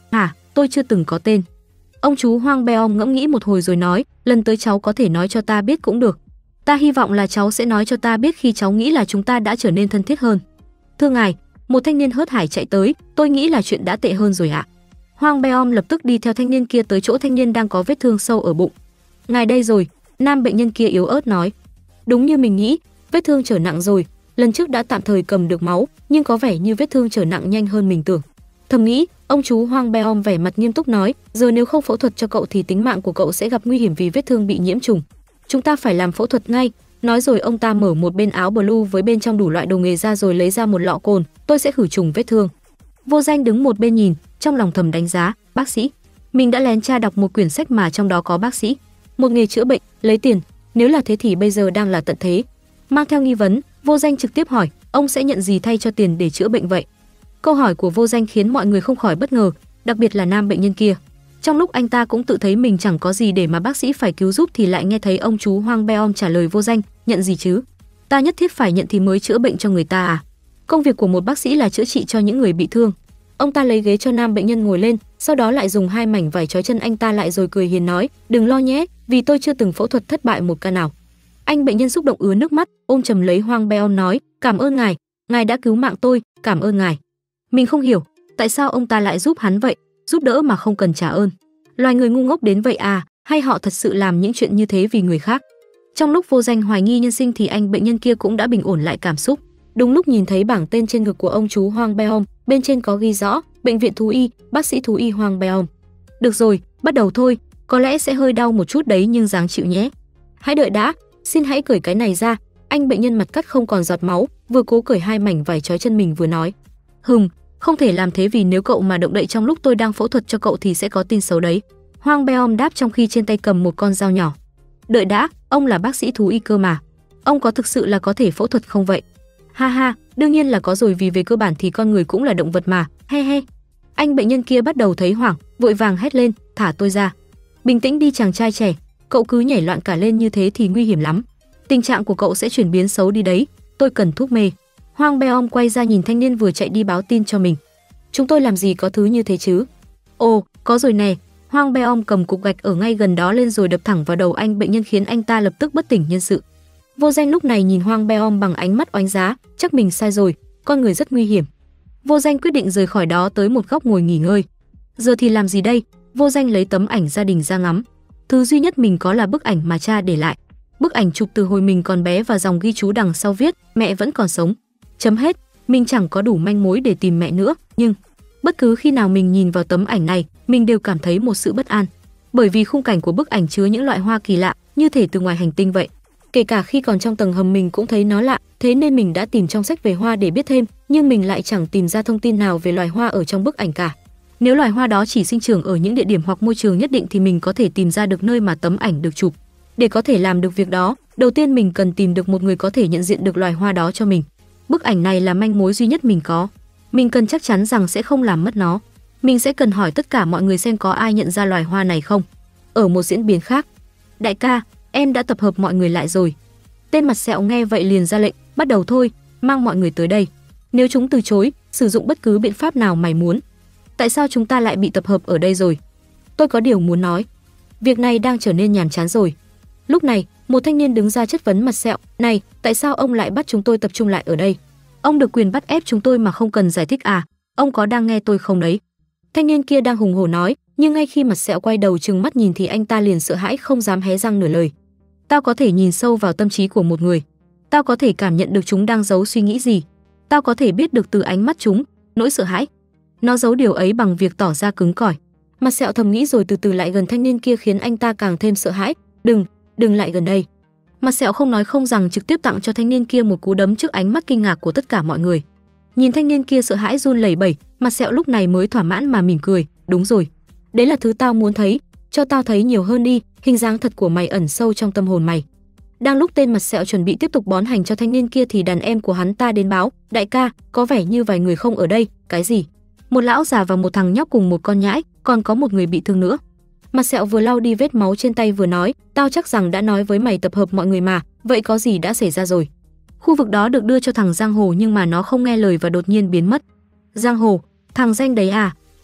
tôi chưa từng có tên. Ông chú Hoang Beom ngẫm nghĩ một hồi rồi nói, lần tới cháu có thể nói cho ta biết cũng được. Ta hy vọng là cháu sẽ nói cho ta biết khi cháu nghĩ là chúng ta đã trở nên thân thiết hơn. Thưa ngài, một thanh niên hớt hải chạy tới, tôi nghĩ là chuyện đã tệ hơn rồi ạ. Hoang Beom lập tức đi theo thanh niên kia tới chỗ thanh niên đang có vết thương sâu ở bụng. Ngài đây rồi, nam bệnh nhân kia yếu ớt nói. Đúng như mình nghĩ, vết thương trở nặng rồi, lần trước đã tạm thời cầm được máu, nhưng có vẻ như vết thương trở nặng nhanh hơn mình tưởng. Thầm nghĩ, ông chú Hoang Beom vẻ mặt nghiêm túc nói, giờ nếu không phẫu thuật cho cậu thì tính mạng của cậu sẽ gặp nguy hiểm vì vết thương bị nhiễm trùng. Chúng ta phải làm phẫu thuật ngay. Nói rồi ông ta mở một bên áo blue với bên trong đủ loại đồ nghề ra rồi lấy ra một lọ cồn, tôi sẽ khử trùng vết thương. Vô Danh đứng một bên nhìn, trong lòng thầm đánh giá, bác sĩ. Mình đã lén tra đọc một quyển sách mà trong đó có bác sĩ. Một nghề chữa bệnh, lấy tiền, nếu là thế thì bây giờ đang là tận thế. Mang theo nghi vấn, Vô Danh trực tiếp hỏi, ông sẽ nhận gì thay cho tiền để chữa bệnh vậy? Câu hỏi của Vô Danh khiến mọi người không khỏi bất ngờ, đặc biệt là nam bệnh nhân kia. Trong lúc anh ta cũng tự thấy mình chẳng có gì để mà bác sĩ phải cứu giúp thì lại nghe thấy ông chú Hoang Beom trả lời Vô Danh, nhận gì chứ? Ta nhất thiết phải nhận thì mới chữa bệnh cho người ta à? Công việc của một bác sĩ là chữa trị cho những người bị thương. Ông ta lấy ghế cho nam bệnh nhân ngồi lên, sau đó lại dùng 2 mảnh vải trói chân anh ta lại rồi cười hiền nói, đừng lo nhé, vì tôi chưa từng phẫu thuật thất bại một ca nào. Anh bệnh nhân xúc động ứa nước mắt, ôm chầm lấy Hoang Beom nói, cảm ơn ngài đã cứu mạng tôi, cảm ơn ngài. Mình không hiểu, tại sao ông ta lại giúp hắn vậy, giúp đỡ mà không cần trả ơn. Loài người ngu ngốc đến vậy à, hay họ thật sự làm những chuyện như thế vì người khác? Trong lúc Vô Danh hoài nghi nhân sinh thì anh bệnh nhân kia cũng đã bình ổn lại cảm xúc. Đúng lúc nhìn thấy bảng tên trên ngực của ông chú Hoang Beom, bên trên có ghi rõ, bệnh viện thú y, bác sĩ thú y Hoang Beom. Được rồi, bắt đầu thôi, có lẽ sẽ hơi đau một chút đấy nhưng ráng chịu nhé. Hãy đợi đã, xin hãy cởi cái này ra. Anh bệnh nhân mặt cắt không còn giọt máu, vừa cố cởi 2 mảnh vải trói chân mình vừa nói. Không thể làm thế vì nếu cậu mà động đậy trong lúc tôi đang phẫu thuật cho cậu thì sẽ có tin xấu đấy. Hoang Beom đáp trong khi trên tay cầm một con dao nhỏ. Đợi đã, ông là bác sĩ thú y cơ mà. Ông có thực sự là có thể phẫu thuật không vậy? Ha ha, đương nhiên là có rồi vì về cơ bản thì con người cũng là động vật mà, he he. Anh bệnh nhân kia bắt đầu thấy hoảng, vội vàng hét lên, thả tôi ra. Bình tĩnh đi chàng trai trẻ, cậu cứ nhảy loạn cả lên như thế thì nguy hiểm lắm. Tình trạng của cậu sẽ chuyển biến xấu đi đấy, tôi cần thuốc mê. Hoang Beom quay ra nhìn thanh niên vừa chạy đi báo tin cho mình. Chúng tôi làm gì có thứ như thế chứ? Ồ, có rồi nè. Hoang Beom cầm cục gạch ở ngay gần đó lên rồi đập thẳng vào đầu anh bệnh nhân khiến anh ta lập tức bất tỉnh nhân sự. Vô Danh lúc này nhìn Hoang Beom bằng ánh mắt oánh giá, chắc mình sai rồi, con người rất nguy hiểm. Vô Danh quyết định rời khỏi đó tới một góc ngồi nghỉ ngơi. Giờ thì làm gì đây? Vô Danh lấy tấm ảnh gia đình ra ngắm. Thứ duy nhất mình có là bức ảnh mà cha để lại. Bức ảnh chụp từ hồi mình còn bé và dòng ghi chú đằng sau viết, mẹ vẫn còn sống. Chấm hết. Mình chẳng có đủ manh mối để tìm mẹ nữa, nhưng bất cứ khi nào mình nhìn vào tấm ảnh này, mình đều cảm thấy một sự bất an. Bởi vì khung cảnh của bức ảnh chứa những loại hoa kỳ lạ, như thể từ ngoài hành tinh vậy. Kể cả khi còn trong tầng hầm mình cũng thấy nó lạ, thế nên mình đã tìm trong sách về hoa để biết thêm, nhưng mình lại chẳng tìm ra thông tin nào về loài hoa ở trong bức ảnh cả. Nếu loài hoa đó chỉ sinh trưởng ở những địa điểm hoặc môi trường nhất định thì mình có thể tìm ra được nơi mà tấm ảnh được chụp. Để có thể làm được việc đó, đầu tiên mình cần tìm được một người có thể nhận diện được loài hoa đó cho mình. Bức ảnh này là manh mối duy nhất mình có. Mình cần chắc chắn rằng sẽ không làm mất nó. Mình sẽ cần hỏi tất cả mọi người xem có ai nhận ra loài hoa này không. Ở một diễn biến khác, đại ca, em đã tập hợp mọi người lại rồi. Tên mặt sẹo nghe vậy liền ra lệnh, bắt đầu thôi, mang mọi người tới đây. Nếu chúng từ chối, sử dụng bất cứ biện pháp nào mày muốn. Tại sao chúng ta lại bị tập hợp ở đây rồi? Tôi có điều muốn nói. Việc này đang trở nên nhàm chán rồi. Lúc này, một thanh niên đứng ra chất vấn mặt sẹo, này, tại sao ông lại bắt chúng tôi tập trung lại ở đây? Ông được quyền bắt ép chúng tôi mà không cần giải thích à? Ông có đang nghe tôi không đấy? Thanh niên kia đang hùng hổ nói, nhưng ngay khi mặt sẹo quay đầu trừng mắt nhìn thì anh ta liền sợ hãi không dám hé răng nửa lời. Tao có thể nhìn sâu vào tâm trí của một người. Tao có thể cảm nhận được chúng đang giấu suy nghĩ gì. Tao có thể biết được từ ánh mắt chúng, nỗi sợ hãi. Nó giấu điều ấy bằng việc tỏ ra cứng cỏi. Mặt sẹo thầm nghĩ rồi từ từ lại gần thanh niên kia khiến anh ta càng thêm sợ hãi. Đừng lại gần đây. Mặt sẹo không nói không rằng trực tiếp tặng cho thanh niên kia một cú đấm trước ánh mắt kinh ngạc của tất cả mọi người. Nhìn thanh niên kia sợ hãi run lẩy bẩy, mặt sẹo lúc này mới thỏa mãn mà mỉm cười. Đúng rồi, đấy là thứ tao muốn thấy, cho tao thấy nhiều hơn đi, hình dáng thật của mày ẩn sâu trong tâm hồn mày. Đang lúc tên mặt sẹo chuẩn bị tiếp tục bón hành cho thanh niên kia thì đàn em của hắn ta đến báo, đại ca, có vẻ như vài người không ở đây. Cái gì? Một lão già và một thằng nhóc cùng một con nhãi, còn có một người bị thương nữa. Mặt sẹo vừa lau đi vết máu trên tay vừa nói, tao chắc rằng đã nói với mày tập hợp mọi người mà, vậy có gì đã xảy ra rồi? Khu vực đó được đưa cho thằng Giang Hồ nhưng mà nó không nghe lời và đột nhiên biến mất. Giang Hồ, thằng danh đấy à?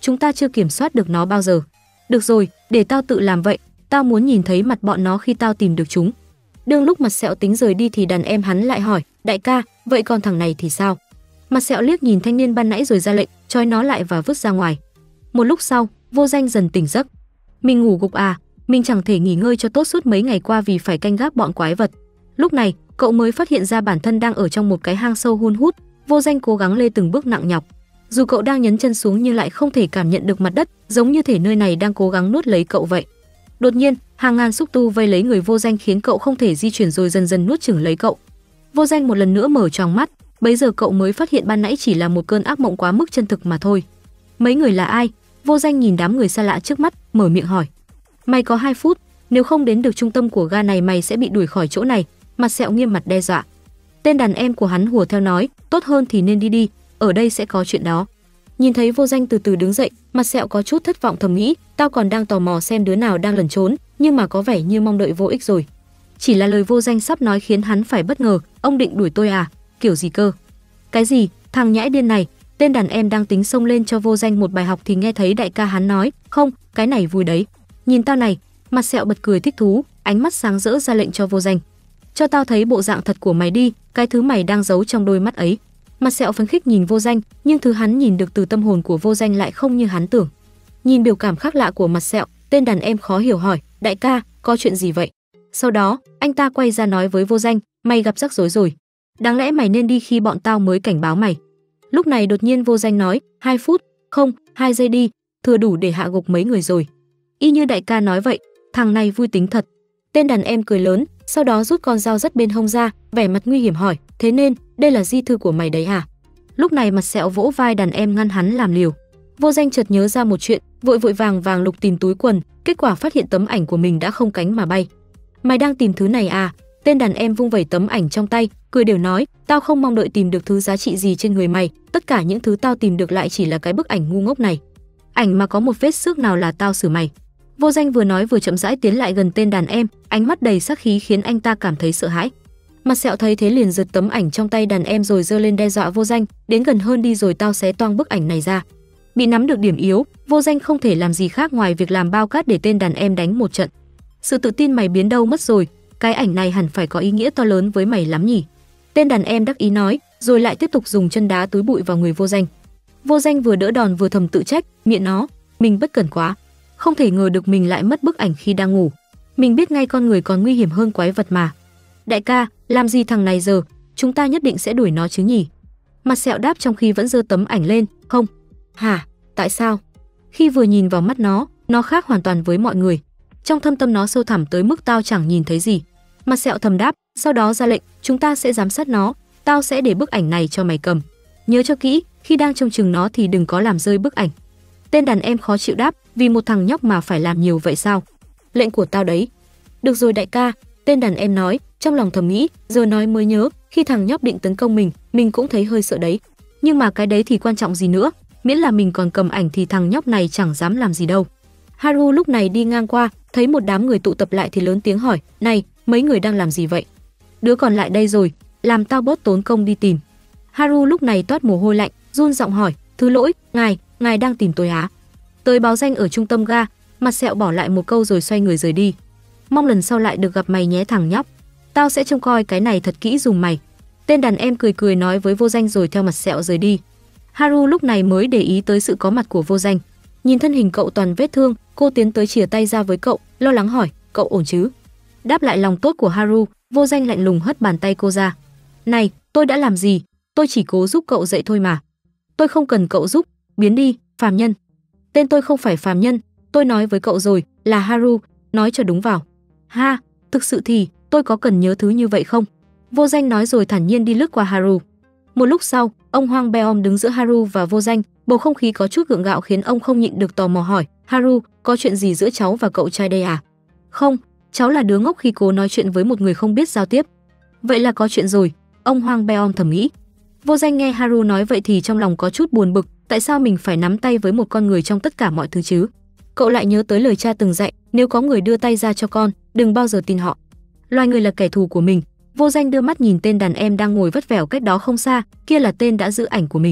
chúng ta chưa kiểm soát được nó bao giờ. Được rồi, để tao tự làm vậy, tao muốn nhìn thấy mặt bọn nó khi tao tìm được chúng. Đương lúc Mặt Sẹo tính rời đi thì đàn em hắn lại hỏi, đại ca, vậy còn thằng này thì sao? Mặt Sẹo liếc nhìn thanh niên ban nãy rồi ra lệnh, trói nó lại và vứt ra ngoài. Một lúc sau, Vô Danh dần tỉnh giấc. Mình ngủ gục à, mình chẳng thể nghỉ ngơi cho tốt suốt mấy ngày qua vì phải canh gác bọn quái vật. Lúc này, cậu mới phát hiện ra bản thân đang ở trong một cái hang sâu hun hút. Vô Danh cố gắng lê từng bước nặng nhọc. Dù cậu đang nhấn chân xuống nhưng lại không thể cảm nhận được mặt đất, giống như thể nơi này đang cố gắng nuốt lấy cậu vậy. Đột nhiên, hàng ngàn xúc tu vây lấy người Vô Danh khiến cậu không thể di chuyển rồi dần dần nuốt chửng lấy cậu. Vô Danh một lần nữa mở tròn mắt, bấy giờ cậu mới phát hiện ban nãy chỉ là một cơn ác mộng quá mức chân thực mà thôi. Mấy người là ai? Vô Danh nhìn đám người xa lạ trước mắt, mở miệng hỏi. Mày có 2 phút, nếu không đến được trung tâm của ga này mày sẽ bị đuổi khỏi chỗ này. Mặt Sẹo nghiêm mặt đe dọa. Tên đàn em của hắn hùa theo nói, tốt hơn thì nên đi, ở đây sẽ có chuyện đó. Nhìn thấy Vô Danh từ từ đứng dậy, Mặt Sẹo có chút thất vọng thầm nghĩ, tao còn đang tò mò xem đứa nào đang lẩn trốn, nhưng mà có vẻ như mong đợi vô ích rồi. Chỉ là lời Vô Danh sắp nói khiến hắn phải bất ngờ, ông định đuổi tôi à? Kiểu gì cơ? Cái gì? Thằng nhãi điên này. Tên đàn em đang tính xông lên cho Vô Danh một bài học thì nghe thấy đại ca hắn nói, không, cái này vui đấy. Nhìn tao này. Mặt Sẹo bật cười thích thú, ánh mắt sáng rỡ ra lệnh cho Vô Danh. Cho tao thấy bộ dạng thật của mày đi, cái thứ mày đang giấu trong đôi mắt ấy. Mặt Sẹo phấn khích nhìn Vô Danh, nhưng thứ hắn nhìn được từ tâm hồn của Vô Danh lại không như hắn tưởng. Nhìn biểu cảm khác lạ của Mặt Sẹo, tên đàn em khó hiểu hỏi, đại ca, có chuyện gì vậy? Sau đó, anh ta quay ra nói với Vô Danh, mày gặp rắc rối rồi. Đáng lẽ mày nên đi khi bọn tao mới cảnh báo mày. Lúc này đột nhiên Vô Danh nói, 2 phút, không, 2 giây đi, thừa đủ để hạ gục mấy người rồi. Y như đại ca nói vậy, thằng này vui tính thật. Tên đàn em cười lớn, sau đó rút con dao rất bên hông ra, vẻ mặt nguy hiểm hỏi, thế nên, đây là di thư của mày đấy à? Lúc này Mặt Sẹo vỗ vai đàn em ngăn hắn làm liều. Vô Danh chợt nhớ ra một chuyện, vội vàng lục tìm túi quần, kết quả phát hiện tấm ảnh của mình đã không cánh mà bay. Mày đang tìm thứ này à? Tên đàn em vung vẩy tấm ảnh trong tay, cười đều nói, tao không mong đợi tìm được thứ giá trị gì trên người mày, tất cả những thứ tao tìm được lại chỉ là cái bức ảnh ngu ngốc này. Ảnh mà có một vết xước nào là tao xử mày. Vô Danh vừa nói vừa chậm rãi tiến lại gần tên đàn em, ánh mắt đầy sát khí khiến anh ta cảm thấy sợ hãi. Mặt Sẹo thấy thế liền giật tấm ảnh trong tay đàn em rồi giơ lên đe dọa Vô Danh, đến gần hơn đi rồi tao xé toang bức ảnh này ra. Bị nắm được điểm yếu, Vô Danh không thể làm gì khác ngoài việc làm bao cát để tên đàn em đánh một trận. Sự tự tin mày biến đâu mất rồi, cái ảnh này hẳn phải có ý nghĩa to lớn với mày lắm nhỉ? Tên đàn em đắc ý nói, rồi lại tiếp tục dùng chân đá túi bụi vào người Vô Danh. Vô Danh vừa đỡ đòn vừa thầm tự trách, miệng nó, mình bất cẩn quá, không thể ngờ được mình lại mất bức ảnh khi đang ngủ. Mình biết ngay con người còn nguy hiểm hơn quái vật mà. Đại ca, làm gì thằng này giờ, chúng ta nhất định sẽ đuổi nó chứ nhỉ? Mặt Sẹo đáp trong khi vẫn giơ tấm ảnh lên, không. Hả, tại sao? Khi vừa nhìn vào mắt nó khác hoàn toàn với mọi người. Trong thâm tâm nó sâu thẳm tới mức tao chẳng nhìn thấy gì. Mặt Sẹo thầm đáp, sau đó ra lệnh, chúng ta sẽ giám sát nó, tao sẽ để bức ảnh này cho mày cầm. Nhớ cho kỹ, khi đang trông chừng nó thì đừng có làm rơi bức ảnh. Tên đàn em khó chịu đáp, vì một thằng nhóc mà phải làm nhiều vậy sao? Lệnh của tao đấy. Được rồi đại ca, tên đàn em nói, trong lòng thầm nghĩ, giờ nói mới nhớ, khi thằng nhóc định tấn công mình cũng thấy hơi sợ đấy. Nhưng mà cái đấy thì quan trọng gì nữa, miễn là mình còn cầm ảnh thì thằng nhóc này chẳng dám làm gì đâu. Haru lúc này đi ngang qua, thấy một đám người tụ tập lại thì lớn tiếng hỏi, này, mấy người đang làm gì vậy? Đứa còn lại đây rồi, làm tao bớt tốn công đi tìm. Haru lúc này toát mồ hôi lạnh, run giọng hỏi, thứ lỗi, ngài đang tìm tôi hả? Tới báo danh ở trung tâm ga. Mặt Sẹo bỏ lại một câu rồi xoay người rời đi. Mong lần sau lại được gặp mày nhé thằng nhóc, tao sẽ trông coi cái này thật kỹ dùm mày. Tên đàn em cười nói với Vô Danh rồi theo Mặt Sẹo rời đi. Haru lúc này mới để ý tới sự có mặt của Vô Danh. Nhìn thân hình cậu toàn vết thương, cô tiến tới chìa tay ra với cậu, lo lắng hỏi, cậu ổn chứ? Đáp lại lòng tốt của Haru, Vô Danh lạnh lùng hất bàn tay cô ra. Này, tôi đã làm gì? Tôi chỉ cố giúp cậu dậy thôi mà. Tôi không cần cậu giúp, biến đi, phàm nhân. Tên tôi không phải phàm nhân, tôi nói với cậu rồi, là Haru, nói cho đúng vào. Ha, thực sự thì, tôi có cần nhớ thứ như vậy không? Vô Danh nói rồi thản nhiên đi lướt qua Haru. Một lúc sau, ông Hwang Beom đứng giữa Haru và Vô Danh, bầu không khí có chút gượng gạo khiến ông không nhịn được tò mò hỏi, Haru, có chuyện gì giữa cháu và cậu trai đây à? Không, cháu là đứa ngốc khi cố nói chuyện với một người không biết giao tiếp. Vậy là có chuyện rồi, ông Hwang Beom thầm nghĩ. Vô Danh nghe Haru nói vậy thì trong lòng có chút buồn bực, tại sao mình phải nắm tay với một con người trong tất cả mọi thứ chứ? Cậu lại nhớ tới lời cha từng dạy, nếu có người đưa tay ra cho con, đừng bao giờ tin họ. Loài người là kẻ thù của mình. Vô Danh đưa mắt nhìn tên đàn em đang ngồi vắt vẻo cách đó không xa, kia là tên đã giữ ảnh của mình.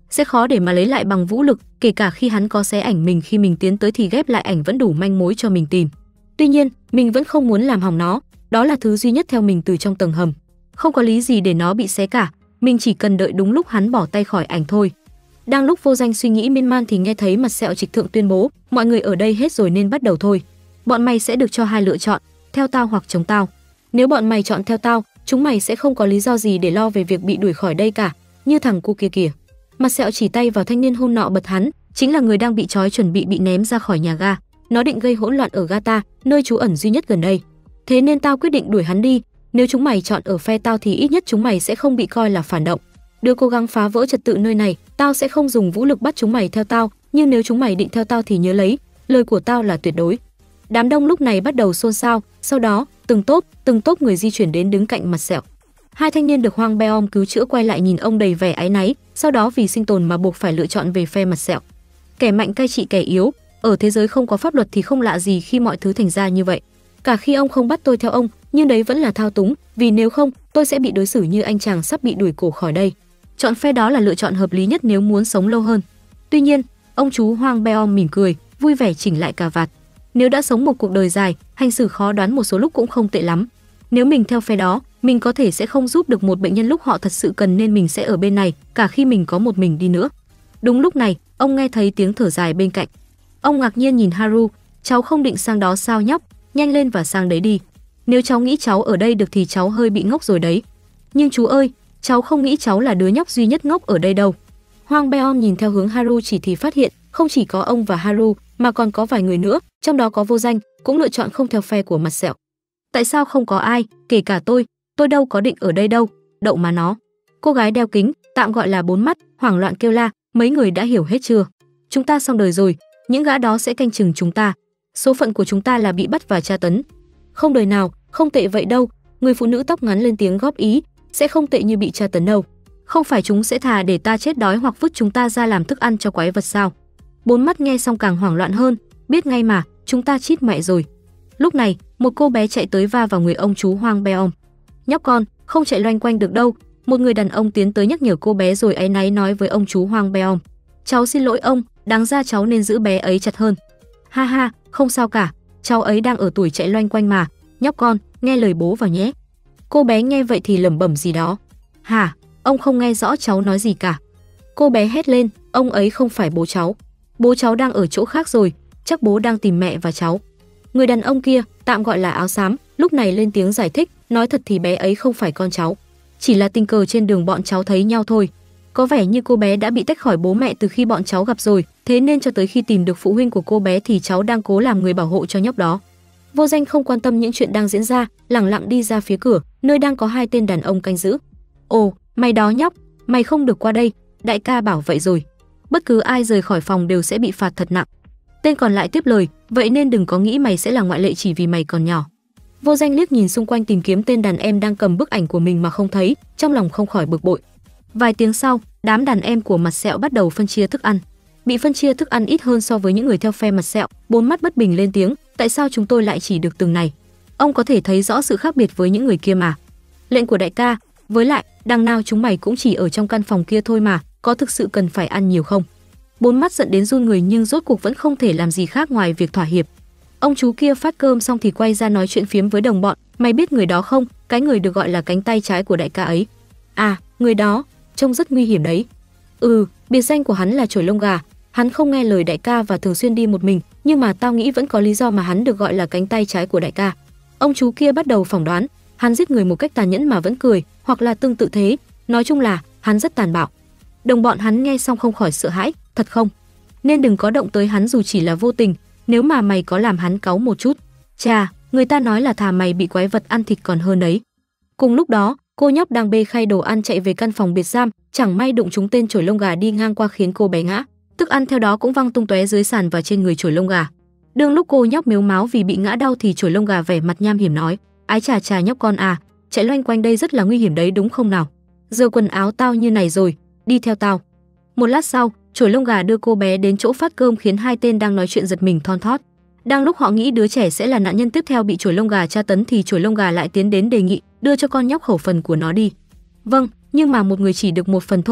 sẽ khó để mà lấy lại bằng vũ lực, kể cả khi hắn có xé ảnh mình khi mình tiến tới thì ghép lại ảnh vẫn đủ manh mối cho mình tìm. Tuy nhiên, mình vẫn không muốn làm hỏng nó, đó là thứ duy nhất theo mình từ trong tầng hầm. Không có lý gì để nó bị xé cả, mình chỉ cần đợi đúng lúc hắn bỏ tay khỏi ảnh thôi. Đang lúc Vô Danh suy nghĩ miên man thì nghe thấy Mặt Sẹo Trịch Thượng tuyên bố, mọi người ở đây hết rồi nên bắt đầu thôi. Bọn mày sẽ được cho hai lựa chọn, theo tao hoặc chống tao. Nếu bọn mày chọn theo tao, chúng mày sẽ không có lý do gì để lo về việc bị đuổi khỏi đây cả, như thằng cu kia kìa. Mặt Sẹo chỉ tay vào thanh niên hôm nọ bật hắn, chính là người đang bị trói chuẩn bị ném ra khỏi nhà ga. Nó định gây hỗn loạn ở ga ta, nơi trú ẩn duy nhất gần đây. Thế nên tao quyết định đuổi hắn đi. Nếu chúng mày chọn ở phe tao thì ít nhất chúng mày sẽ không bị coi là phản động. Đưa cố gắng phá vỡ trật tự nơi này, tao sẽ không dùng vũ lực bắt chúng mày theo tao, nhưng nếu chúng mày định theo tao thì nhớ lấy, lời của tao là tuyệt đối. Đám đông lúc này bắt đầu xôn xao, sau đó từng tốp người di chuyển đến đứng cạnh Mặt Sẹo. Hai thanh niên được Hoang Beom cứu chữa quay lại nhìn ông đầy vẻ áy náy, sau đó vì sinh tồn mà buộc phải lựa chọn về phe Mặt Sẹo. Kẻ mạnh cai trị kẻ yếu, ở thế giới không có pháp luật thì không lạ gì khi mọi thứ thành ra như vậy. Cả khi ông không bắt tôi theo ông, nhưng đấy vẫn là thao túng, vì nếu không, tôi sẽ bị đối xử như anh chàng sắp bị đuổi cổ khỏi đây. Chọn phe đó là lựa chọn hợp lý nhất nếu muốn sống lâu hơn. Tuy nhiên, ông chú Hoang Beom mỉm cười, vui vẻ chỉnh lại cà vạt. Nếu đã sống một cuộc đời dài, hành xử khó đoán một số lúc cũng không tệ lắm. Nếu mình theo phe đó, mình có thể sẽ không giúp được một bệnh nhân lúc họ thật sự cần nên mình sẽ ở bên này, cả khi mình có một mình đi nữa. Đúng lúc này, ông nghe thấy tiếng thở dài bên cạnh. Ông ngạc nhiên nhìn Haru, cháu không định sang đó sao nhóc, nhanh lên và sang đấy đi. Nếu cháu nghĩ cháu ở đây được thì cháu hơi bị ngốc rồi đấy. Nhưng chú ơi, cháu không nghĩ cháu là đứa nhóc duy nhất ngốc ở đây đâu. Hoang Beom nhìn theo hướng Haru chỉ thì phát hiện không chỉ có ông và Haru mà còn có vài người nữa, trong đó có Vô Danh, cũng lựa chọn không theo phe của Mặt Sẹo. Tại sao không có ai, kể cả tôi đâu có định ở đây đâu, đậu mà nó. Cô gái đeo kính, tạm gọi là Bốn Mắt, hoảng loạn kêu la, mấy người đã hiểu hết chưa? Chúng ta xong đời rồi, những gã đó sẽ canh chừng chúng ta. Số phận của chúng ta là bị bắt và tra tấn. Không đời nào, không tệ vậy đâu, người phụ nữ tóc ngắn lên tiếng góp ý, sẽ không tệ như bị tra tấn đâu. Không phải chúng sẽ thà để ta chết đói hoặc vứt chúng ta ra làm thức ăn cho quái vật sao? Bốn Mắt nghe xong càng hoảng loạn hơn, biết ngay mà, chúng ta chít mẹ rồi. Lúc này, một cô bé chạy tới va vào người ông chú Hoang Beom. Nhóc con, không chạy loanh quanh được đâu. Một người đàn ông tiến tới nhắc nhở cô bé rồi áy náy nói với ông chú Hoang Beom. Cháu xin lỗi ông, đáng ra cháu nên giữ bé ấy chặt hơn. Ha ha, không sao cả, cháu ấy đang ở tuổi chạy loanh quanh mà. Nhóc con, nghe lời bố vào nhé. Cô bé nghe vậy thì lẩm bẩm gì đó. Hả, ông không nghe rõ cháu nói gì cả. Cô bé hét lên, ông ấy không phải bố cháu. Bố cháu đang ở chỗ khác rồi, chắc bố đang tìm mẹ và cháu. Người đàn ông kia, tạm gọi là áo xám, lúc này lên tiếng giải thích, nói thật thì bé ấy không phải con cháu. Chỉ là tình cờ trên đường bọn cháu thấy nhau thôi. Có vẻ như cô bé đã bị tách khỏi bố mẹ từ khi bọn cháu gặp rồi, thế nên cho tới khi tìm được phụ huynh của cô bé thì cháu đang cố làm người bảo hộ cho nhóc đó. Vô Danh không quan tâm những chuyện đang diễn ra, lẳng lặng đi ra phía cửa, nơi đang có hai tên đàn ông canh giữ. Ồ, mày đó nhóc, mày không được qua đây, đại ca bảo vậy rồi. Bất cứ ai rời khỏi phòng đều sẽ bị phạt thật nặng. Tên còn lại tiếp lời, vậy nên đừng có nghĩ mày sẽ là ngoại lệ chỉ vì mày còn nhỏ. Vô Danh liếc nhìn xung quanh tìm kiếm tên đàn em đang cầm bức ảnh của mình mà không thấy, trong lòng không khỏi bực bội. Vài tiếng sau, đám đàn em của Mặt Sẹo bắt đầu phân chia thức ăn. Bị phân chia thức ăn ít hơn so với những người theo phe Mặt Sẹo, Bốn Mắt bất bình lên tiếng, tại sao chúng tôi lại chỉ được từng này? Ông có thể thấy rõ sự khác biệt với những người kia mà. Lệnh của đại ca, với lại, đằng nào chúng mày cũng chỉ ở trong căn phòng kia thôi mà, có thực sự cần phải ăn nhiều không? Bốn Mắt giận đến run người nhưng rốt cuộc vẫn không thể làm gì khác ngoài việc thỏa hiệp. Ông chú kia phát cơm xong thì quay ra nói chuyện phiếm với đồng bọn, mày biết người đó không, cái người được gọi là cánh tay trái của đại ca ấy. À, người đó, trông rất nguy hiểm đấy. Biệt danh của hắn là Chổi Lông Gà, hắn không nghe lời đại ca và thường xuyên đi một mình, nhưng mà tao nghĩ vẫn có lý do mà hắn được gọi là cánh tay trái của đại ca. Ông chú kia bắt đầu phỏng đoán, hắn giết người một cách tàn nhẫn mà vẫn cười, hoặc là tương tự thế, nói chung là hắn rất tàn bạo. Đồng bọn hắn nghe xong không khỏi sợ hãi, thật không? Nên đừng có động tới hắn dù chỉ là vô tình, nếu mà mày có làm hắn cáu một chút. Chà, người ta nói là thà mày bị quái vật ăn thịt còn hơn đấy. Cùng lúc đó, cô nhóc đang bê khay đồ ăn chạy về căn phòng biệt giam, chẳng may đụng trúng tên Chổi Lông Gà đi ngang qua khiến cô bé ngã. Thức ăn theo đó cũng văng tung tóe dưới sàn và trên người Chổi Lông Gà. Đương lúc cô nhóc mếu máo vì bị ngã đau thì Chổi Lông Gà vẻ mặt nham hiểm nói, ái chà chà nhóc con à, chạy loanh quanh đây rất là nguy hiểm đấy đúng không nào? Giờ quần áo tao như này rồi, đi theo tao. Một lát sau, Chổi Lông Gà đưa cô bé đến chỗ phát cơm khiến hai tên đang nói chuyện giật mình thon thót. Đang lúc họ nghĩ đứa trẻ sẽ là nạn nhân tiếp theo bị Chổi Lông Gà tra tấn thì Chổi Lông Gà lại tiến đến đề nghị đưa cho con nhóc khẩu phần của nó đi. Vâng, nhưng mà một người chỉ được một phần thôi,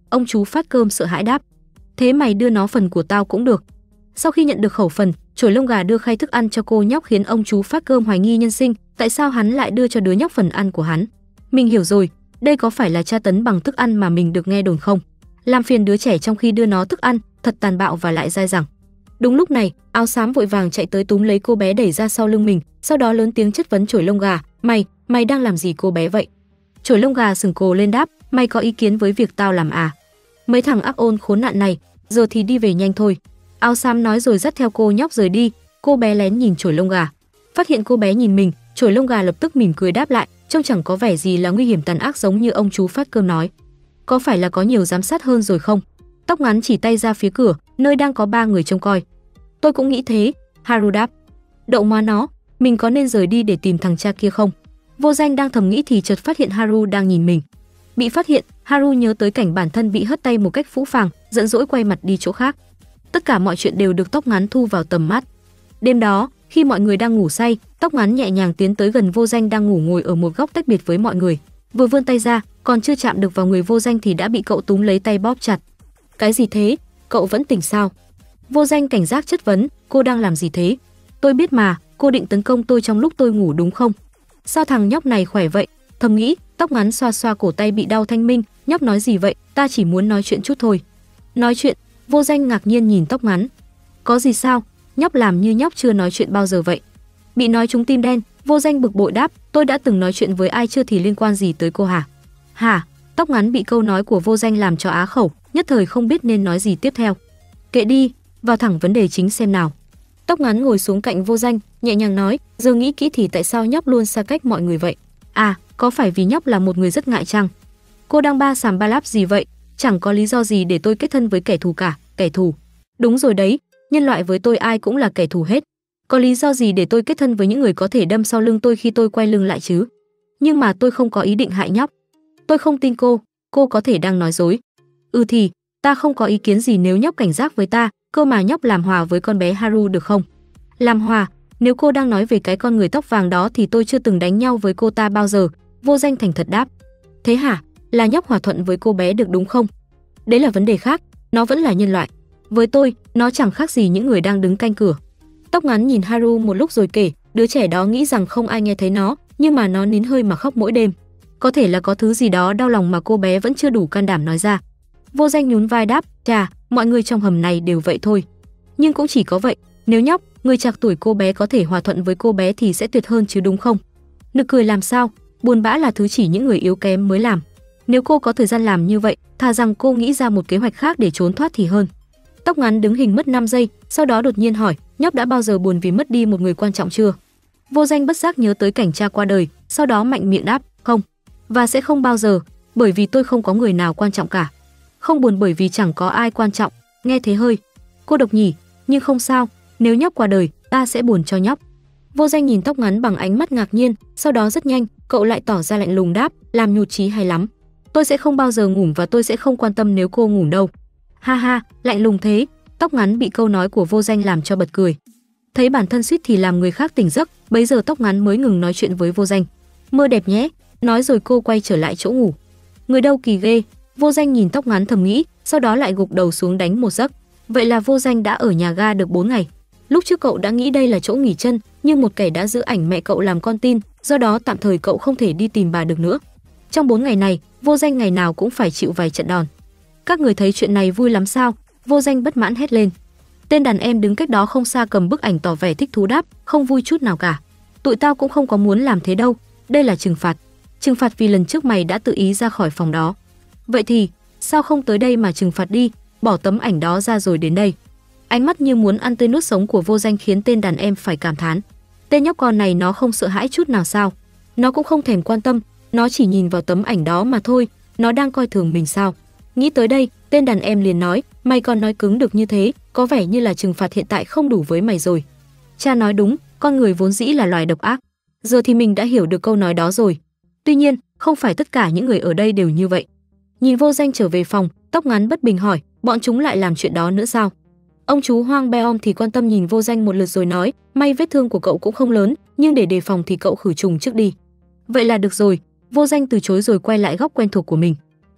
Ông chú phát cơm sợ hãi đáp: "Thế mày đưa nó phần của tao cũng được." Sau khi nhận được khẩu phần, chổi lông gà đưa khay thức ăn cho cô nhóc khiến ông chú phát cơm hoài nghi nhân sinh, tại sao hắn lại đưa cho đứa nhóc phần ăn của hắn. Mình hiểu rồi, đây có phải là tra tấn bằng thức ăn mà mình được nghe đồn không? Làm phiền đứa trẻ trong khi đưa nó thức ăn, thật tàn bạo và lại dai dẳng. Đúng lúc này, áo xám vội vàng chạy tới túm lấy cô bé đẩy ra sau lưng mình, sau đó lớn tiếng chất vấn chổi lông gà: Mày đang làm gì cô bé vậy?" Chổi lông gà sừng cồ lên đáp: "Mày có ý kiến với việc tao làm à? Mấy thằng ác ôn khốn nạn này, giờ thì đi về nhanh thôi." Áo xám nói rồi dắt theo cô nhóc rời đi. Cô bé lén nhìn chổi lông gà, phát hiện cô bé nhìn mình, chổi lông gà lập tức mỉm cười đáp lại, trông chẳng có vẻ gì là nguy hiểm tàn ác giống như ông chú phát cơm nói. "Có phải là có nhiều giám sát hơn rồi không?" Tóc ngắn chỉ tay ra phía cửa, nơi đang có 3 người trông coi. "Tôi cũng nghĩ thế," Haru đáp. "Đậu má nó, mình có nên rời đi để tìm thằng cha kia không?" Vô Danh đang thầm nghĩ thì chợt phát hiện Haru đang nhìn mình. Bị phát hiện, Haru nhớ tới cảnh bản thân bị hất tay một cách phũ phàng, giận dỗi quay mặt đi chỗ khác. Tất cả mọi chuyện đều được tóc ngắn thu vào tầm mắt. Đêm đó, khi mọi người đang ngủ say, tóc ngắn nhẹ nhàng tiến tới gần Vô Danh đang ngủ ngồi ở một góc tách biệt với mọi người. Vừa vươn tay ra, còn chưa chạm được vào người Vô Danh thì đã bị cậu túm lấy tay bóp chặt. "Cái gì thế? Cậu vẫn tỉnh sao?" Vô Danh cảnh giác chất vấn. "Cô đang làm gì thế?" "Tôi biết mà, cô định tấn công tôi trong lúc tôi ngủ đúng không?" "Sao thằng nhóc này khỏe vậy?" Thầm nghĩ, tóc ngắn xoa xoa cổ tay bị đau thanh minh. "Nhóc nói gì vậy? Ta chỉ muốn nói chuyện chút thôi." "Nói chuyện?" Vô Danh ngạc nhiên nhìn tóc ngắn. "Có gì sao? Nhóc làm như nhóc chưa nói chuyện bao giờ vậy." Bị nói trúng tim đen, Vô Danh bực bội đáp: "Tôi đã từng nói chuyện với ai chưa thì liên quan gì tới cô hả?" "Hả?" Tóc ngắn bị câu nói của Vô Danh làm cho á khẩu, nhất thời không biết nên nói gì tiếp theo. "Kệ đi, vào thẳng vấn đề chính xem nào." Tóc ngắn ngồi xuống cạnh Vô Danh, nhẹ nhàng nói: "Giờ nghĩ kỹ thì tại sao nhóc luôn xa cách mọi người vậy? À, có phải vì nhóc là một người rất ngại chăng? Cô đang ba sàm ba láp gì vậy? Chẳng có lý do gì để tôi kết thân với kẻ thù cả." "Kẻ thù?" "Đúng rồi đấy, nhân loại với tôi ai cũng là kẻ thù hết. Có lý do gì để tôi kết thân với những người có thể đâm sau lưng tôi khi tôi quay lưng lại chứ? Nhưng mà tôi không có ý định hại nhóc." "Tôi không tin cô có thể đang nói dối." "Ừ thì, ta không có ý kiến gì nếu nhóc cảnh giác với ta, cơ mà nhóc làm hòa với con bé Haru được không?" "Làm hòa? Nếu cô đang nói về cái con người tóc vàng đó thì tôi chưa từng đánh nhau với cô ta bao giờ." Vô Danh thành thật đáp. "Thế hả? Là nhóc hòa thuận với cô bé được đúng không?" "Đấy là vấn đề khác, nó vẫn là nhân loại. Với tôi, nó chẳng khác gì những người đang đứng canh cửa." Tóc ngắn nhìn Haru một lúc rồi kể, đứa trẻ đó nghĩ rằng không ai nghe thấy nó, nhưng mà nó nín hơi mà khóc mỗi đêm. Có thể là có thứ gì đó đau lòng mà cô bé vẫn chưa đủ can đảm nói ra. Vô Danh nhún vai đáp: "Chà, mọi người trong hầm này đều vậy thôi. Nhưng cũng chỉ có vậy, nếu nhóc, người trạc tuổi cô bé có thể hòa thuận với cô bé thì sẽ tuyệt hơn chứ đúng không?" "Nực cười làm sao, buồn bã là thứ chỉ những người yếu kém mới làm. Nếu cô có thời gian làm như vậy, thà rằng cô nghĩ ra một kế hoạch khác để trốn thoát thì hơn." Tóc ngắn đứng hình mất 5 giây, sau đó đột nhiên hỏi: "Nhóc đã bao giờ buồn vì mất đi một người quan trọng chưa?" Vô Danh bất giác nhớ tới cảnh cha qua đời, sau đó mạnh miệng đáp: "Không, và sẽ không bao giờ, bởi vì tôi không có người nào quan trọng cả." "Không buồn bởi vì chẳng có ai quan trọng." Nghe thế hơi cô độc nhỉ, nhưng không sao, nếu nhóc qua đời, ta sẽ buồn cho nhóc. Vô Danh nhìn tóc ngắn bằng ánh mắt ngạc nhiên, sau đó rất nhanh, cậu lại tỏ ra lạnh lùng đáp: "Làm nhụt chí hay lắm. Tôi sẽ không bao giờ ngủ và tôi sẽ không quan tâm nếu cô ngủ đâu." "Ha ha, lạnh lùng thế." Tóc ngắn bị câu nói của Vô Danh làm cho bật cười. Thấy bản thân suýt thì làm người khác tỉnh giấc, bấy giờ tóc ngắn mới ngừng nói chuyện với Vô Danh. "Mơ đẹp nhé." Nói rồi cô quay trở lại chỗ ngủ. Người đâu kỳ ghê, Vô Danh nhìn tóc ngắn thầm nghĩ, sau đó lại gục đầu xuống đánh một giấc. Vậy là Vô Danh đã ở nhà ga được 4 ngày. Lúc trước cậu đã nghĩ đây là chỗ nghỉ chân, nhưng một kẻ đã giữ ảnh mẹ cậu làm con tin, do đó tạm thời cậu không thể đi tìm bà được nữa. Trong 4 ngày này, Vô Danh ngày nào cũng phải chịu vài trận đòn. "Các người thấy chuyện này vui lắm sao?" Vô Danh bất mãn hét lên. Tên đàn em đứng cách đó không xa cầm bức ảnh tỏ vẻ thích thú đáp: "Không vui chút nào cả. Tụi tao cũng không có muốn làm thế đâu, đây là trừng phạt. Trừng phạt vì lần trước mày đã tự ý ra khỏi phòng đó. Vậy thì, sao không tới đây mà trừng phạt đi, bỏ tấm ảnh đó ra rồi đến đây." Ánh mắt như muốn ăn tươi nuốt sống của Vô Danh khiến tên đàn em phải cảm thán. Tên nhóc con này nó không sợ hãi chút nào sao? Nó cũng không thèm quan tâm, nó chỉ nhìn vào tấm ảnh đó mà thôi, nó đang coi thường mình sao? Nghĩ tới đây, tên đàn em liền nói: "Mày còn nói cứng được như thế, có vẻ như là trừng phạt hiện tại không đủ với mày rồi." Cha nói đúng, con người vốn dĩ là loài độc ác. Giờ thì mình đã hiểu được câu nói đó rồi. Tuy nhiên, không phải tất cả những người ở đây đều như vậy. Nhìn Vô Danh trở về phòng, tóc ngắn bất bình hỏi: "Bọn chúng lại làm chuyện đó nữa sao?" Ông chú Hoang Beom thì quan tâm nhìn Vô Danh một lượt rồi nói: "May vết thương của cậu cũng không lớn, nhưng để đề phòng thì cậu khử trùng trước đi." "Vậy là được rồi." Vô Danh từ chối rồi quay lại góc quen thuộc của mình.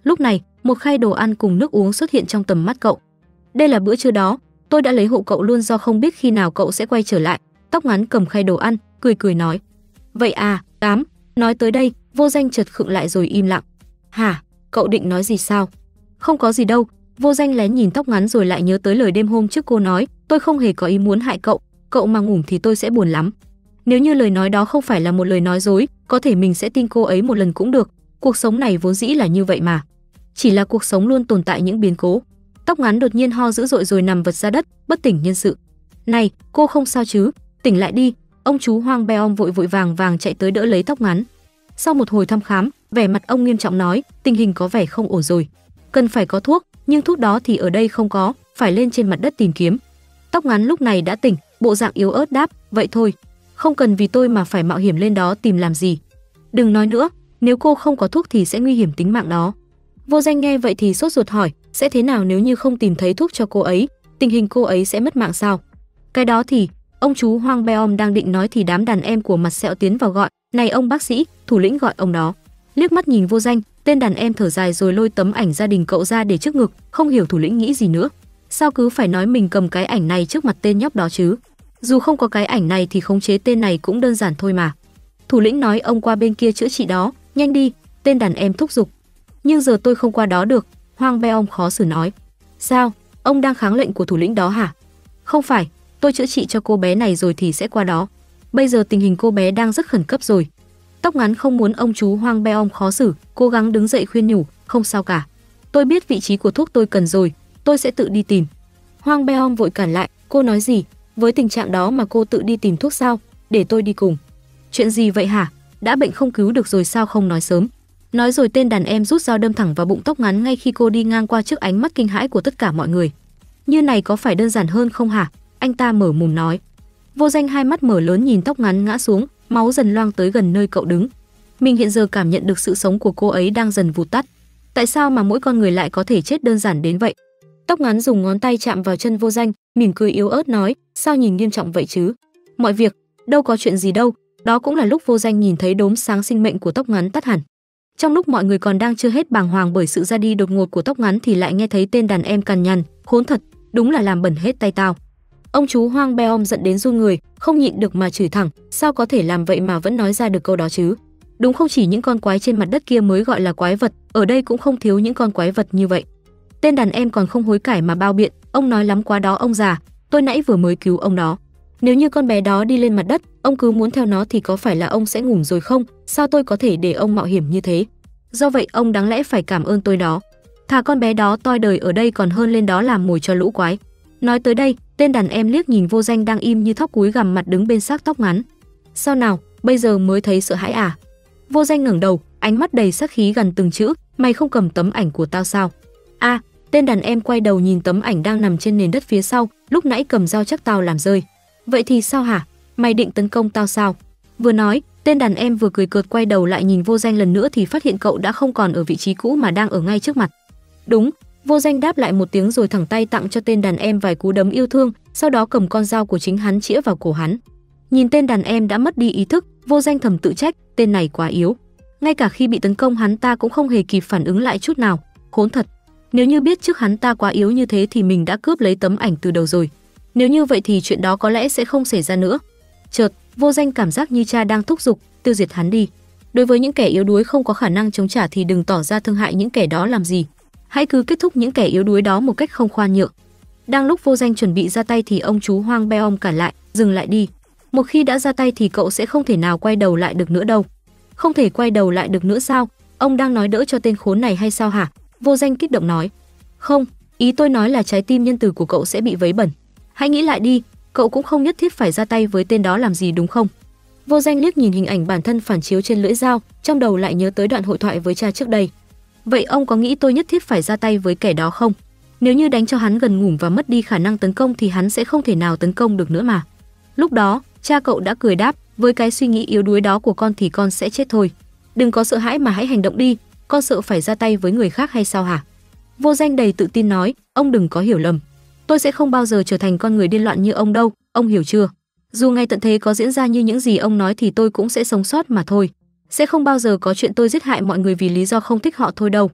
Lúc này, một khay đồ ăn cùng nước uống xuất hiện trong tầm mắt cậu. Đây là bữa trưa đó, tôi đã lấy hộ cậu luôn do không biết khi nào cậu sẽ quay trở lại. Tóc ngắn cầm khay đồ ăn, cười cười nói. Vậy à, cám. Nói tới đây, Vô Danh chợt khựng lại rồi im lặng. Hả, cậu định nói gì sao? Không có gì đâu. Vô Danh lén nhìn tóc ngắn rồi lại nhớ tới lời đêm hôm trước cô nói, tôi không hề có ý muốn hại cậu, cậu mà ngủm thì tôi sẽ buồn lắm. Nếu như lời nói đó không phải là một lời nói dối, có thể mình sẽ tin cô ấy một lần cũng được. Cuộc sống này vốn dĩ là như vậy mà. Chỉ là cuộc sống luôn tồn tại những biến cố. Tóc ngắn đột nhiên ho dữ dội rồi nằm vật ra đất, bất tỉnh nhân sự. Này, cô không sao chứ? Tỉnh lại đi. Ông chú Hoang Beom vội vàng chạy tới đỡ lấy tóc ngắn. Sau một hồi thăm khám, vẻ mặt ông nghiêm trọng nói, tình hình có vẻ không ổn rồi. Cần phải có thuốc, nhưng thuốc đó thì ở đây không có, phải lên trên mặt đất tìm kiếm. Tóc ngắn lúc này đã tỉnh, bộ dạng yếu ớt đáp, vậy thôi. Không cần vì tôi mà phải mạo hiểm lên đó tìm làm gì. Đừng nói nữa, nếu cô không có thuốc thì sẽ nguy hiểm tính mạng đó. Vô Danh nghe vậy thì sốt ruột hỏi, sẽ thế nào nếu như không tìm thấy thuốc cho cô ấy, tình hình cô ấy sẽ mất mạng sao? Cái đó thì, ông chú Hoang Beom đang định nói thì đám đàn em của Mặt Sẹo tiến vào gọi, này ông bác sĩ, thủ lĩnh gọi ông đó. Liếc mắt nhìn Vô Danh, tên đàn em thở dài rồi lôi tấm ảnh gia đình cậu ra để trước ngực, không hiểu thủ lĩnh nghĩ gì nữa. Sao cứ phải nói mình cầm cái ảnh này trước mặt tên nhóc đó chứ? Dù không có cái ảnh này thì khống chế tên này cũng đơn giản thôi mà. Thủ lĩnh nói ông qua bên kia chữa trị đó, nhanh đi, tên đàn em thúc giục. Nhưng giờ tôi không qua đó được, Hoang Beom khó xử nói. Sao, ông đang kháng lệnh của thủ lĩnh đó hả? Không phải, tôi chữa trị cho cô bé này rồi thì sẽ qua đó. Bây giờ tình hình cô bé đang rất khẩn cấp rồi. Tóc ngắn không muốn ông chú Hoang Beom khó xử, cố gắng đứng dậy khuyên nhủ, không sao cả. Tôi biết vị trí của thuốc tôi cần rồi, tôi sẽ tự đi tìm. Hoang Beom vội cản lại, cô nói gì? Với tình trạng đó mà cô tự đi tìm thuốc sao? Để tôi đi cùng. Chuyện gì vậy hả? Đã bệnh không cứu được rồi sao không nói sớm? Nói rồi tên đàn em rút dao đâm thẳng vào bụng tóc ngắn ngay khi cô đi ngang qua trước ánh mắt kinh hãi của tất cả mọi người. Như này có phải đơn giản hơn không hả? Anh ta mở mồm nói. Vô Danh hai mắt mở lớn nhìn tóc ngắn ngã xuống, máu dần loang tới gần nơi cậu đứng. Mình hiện giờ cảm nhận được sự sống của cô ấy đang dần vụt tắt. Tại sao mà mỗi con người lại có thể chết đơn giản đến vậy? Tóc ngắn dùng ngón tay chạm vào chân Vô Danh, mỉm cười yếu ớt nói, sao nhìn nghiêm trọng vậy chứ? Mọi việc, đâu có chuyện gì đâu. Đó cũng là lúc Vô Danh nhìn thấy đốm sáng sinh mệnh của tóc ngắn tắt hẳn. Trong lúc mọi người còn đang chưa hết bàng hoàng bởi sự ra đi đột ngột của tóc ngắn thì lại nghe thấy tên đàn em cằn nhằn, khốn thật, đúng là làm bẩn hết tay tao. Ông chú Hoang Beom giận đến run người, không nhịn được mà chửi thẳng, sao có thể làm vậy mà vẫn nói ra được câu đó chứ? Đúng không chỉ những con quái trên mặt đất kia mới gọi là quái vật, ở đây cũng không thiếu những con quái vật như vậy. Tên đàn em còn không hối cải mà bao biện, ông nói lắm quá đó ông già, tôi nãy vừa mới cứu ông đó. Nếu như con bé đó đi lên mặt đất, ông cứ muốn theo nó thì có phải là ông sẽ ngủm rồi không? Sao tôi có thể để ông mạo hiểm như thế? Do vậy ông đáng lẽ phải cảm ơn tôi đó. Thà con bé đó toi đời ở đây còn hơn lên đó làm mồi cho lũ quái. Nói tới đây, tên đàn em liếc nhìn Vô Danh đang im như thóc cúi gằm mặt đứng bên xác tóc ngắn. Sao nào, bây giờ mới thấy sợ hãi à? Vô Danh ngẩng đầu, ánh mắt đầy sát khí gần từng chữ, mày không cầm tấm ảnh của tao sao? À, tên đàn em quay đầu nhìn tấm ảnh đang nằm trên nền đất phía sau, lúc nãy cầm dao chắc tao làm rơi. Vậy thì sao hả? Mày định tấn công tao sao? Vừa nói, tên đàn em vừa cười cợt quay đầu lại nhìn Vô Danh lần nữa thì phát hiện cậu đã không còn ở vị trí cũ mà đang ở ngay trước mặt. Đúng, Vô Danh đáp lại một tiếng rồi thẳng tay tặng cho tên đàn em vài cú đấm yêu thương, sau đó cầm con dao của chính hắn chĩa vào cổ hắn. Nhìn tên đàn em đã mất đi ý thức, Vô Danh thầm tự trách, tên này quá yếu. Ngay cả khi bị tấn công hắn ta cũng không hề kịp phản ứng lại chút nào, khốn thật. Nếu như biết trước hắn ta quá yếu như thế thì mình đã cướp lấy tấm ảnh từ đầu rồi. Nếu như vậy thì chuyện đó có lẽ sẽ không xảy ra nữa. Chợt, Vô Danh cảm giác như cha đang thúc giục, tiêu diệt hắn đi. Đối với những kẻ yếu đuối không có khả năng chống trả thì đừng tỏ ra thương hại những kẻ đó làm gì. Hãy cứ kết thúc những kẻ yếu đuối đó một cách không khoan nhượng. Đang lúc Vô Danh chuẩn bị ra tay thì ông chú Hoang Beom cản lại, dừng lại đi. Một khi đã ra tay thì cậu sẽ không thể nào quay đầu lại được nữa đâu. Không thể quay đầu lại được nữa sao? Ông đang nói đỡ cho tên khốn này hay sao hả? Vô Danh kích động nói. Không, ý tôi nói là trái tim nhân từ của cậu sẽ bị vấy bẩn. Hãy nghĩ lại đi, cậu cũng không nhất thiết phải ra tay với tên đó làm gì đúng không? Vô Danh liếc nhìn hình ảnh bản thân phản chiếu trên lưỡi dao, trong đầu lại nhớ tới đoạn hội thoại với cha trước đây. Vậy ông có nghĩ tôi nhất thiết phải ra tay với kẻ đó không? Nếu như đánh cho hắn gần ngủm và mất đi khả năng tấn công thì hắn sẽ không thể nào tấn công được nữa mà. Lúc đó, cha cậu đã cười đáp, với cái suy nghĩ yếu đuối đó của con thì con sẽ chết thôi. Đừng có sợ hãi mà hãy hành động đi, con sợ phải ra tay với người khác hay sao hả? Vô Danh đầy tự tin nói, ông đừng có hiểu lầm. Tôi sẽ không bao giờ trở thành con người điên loạn như ông đâu, ông hiểu chưa? Dù ngày tận thế có diễn ra như những gì ông nói thì tôi cũng sẽ sống sót mà thôi. Sẽ không bao giờ có chuyện tôi giết hại mọi người vì lý do không thích họ thôi đâu.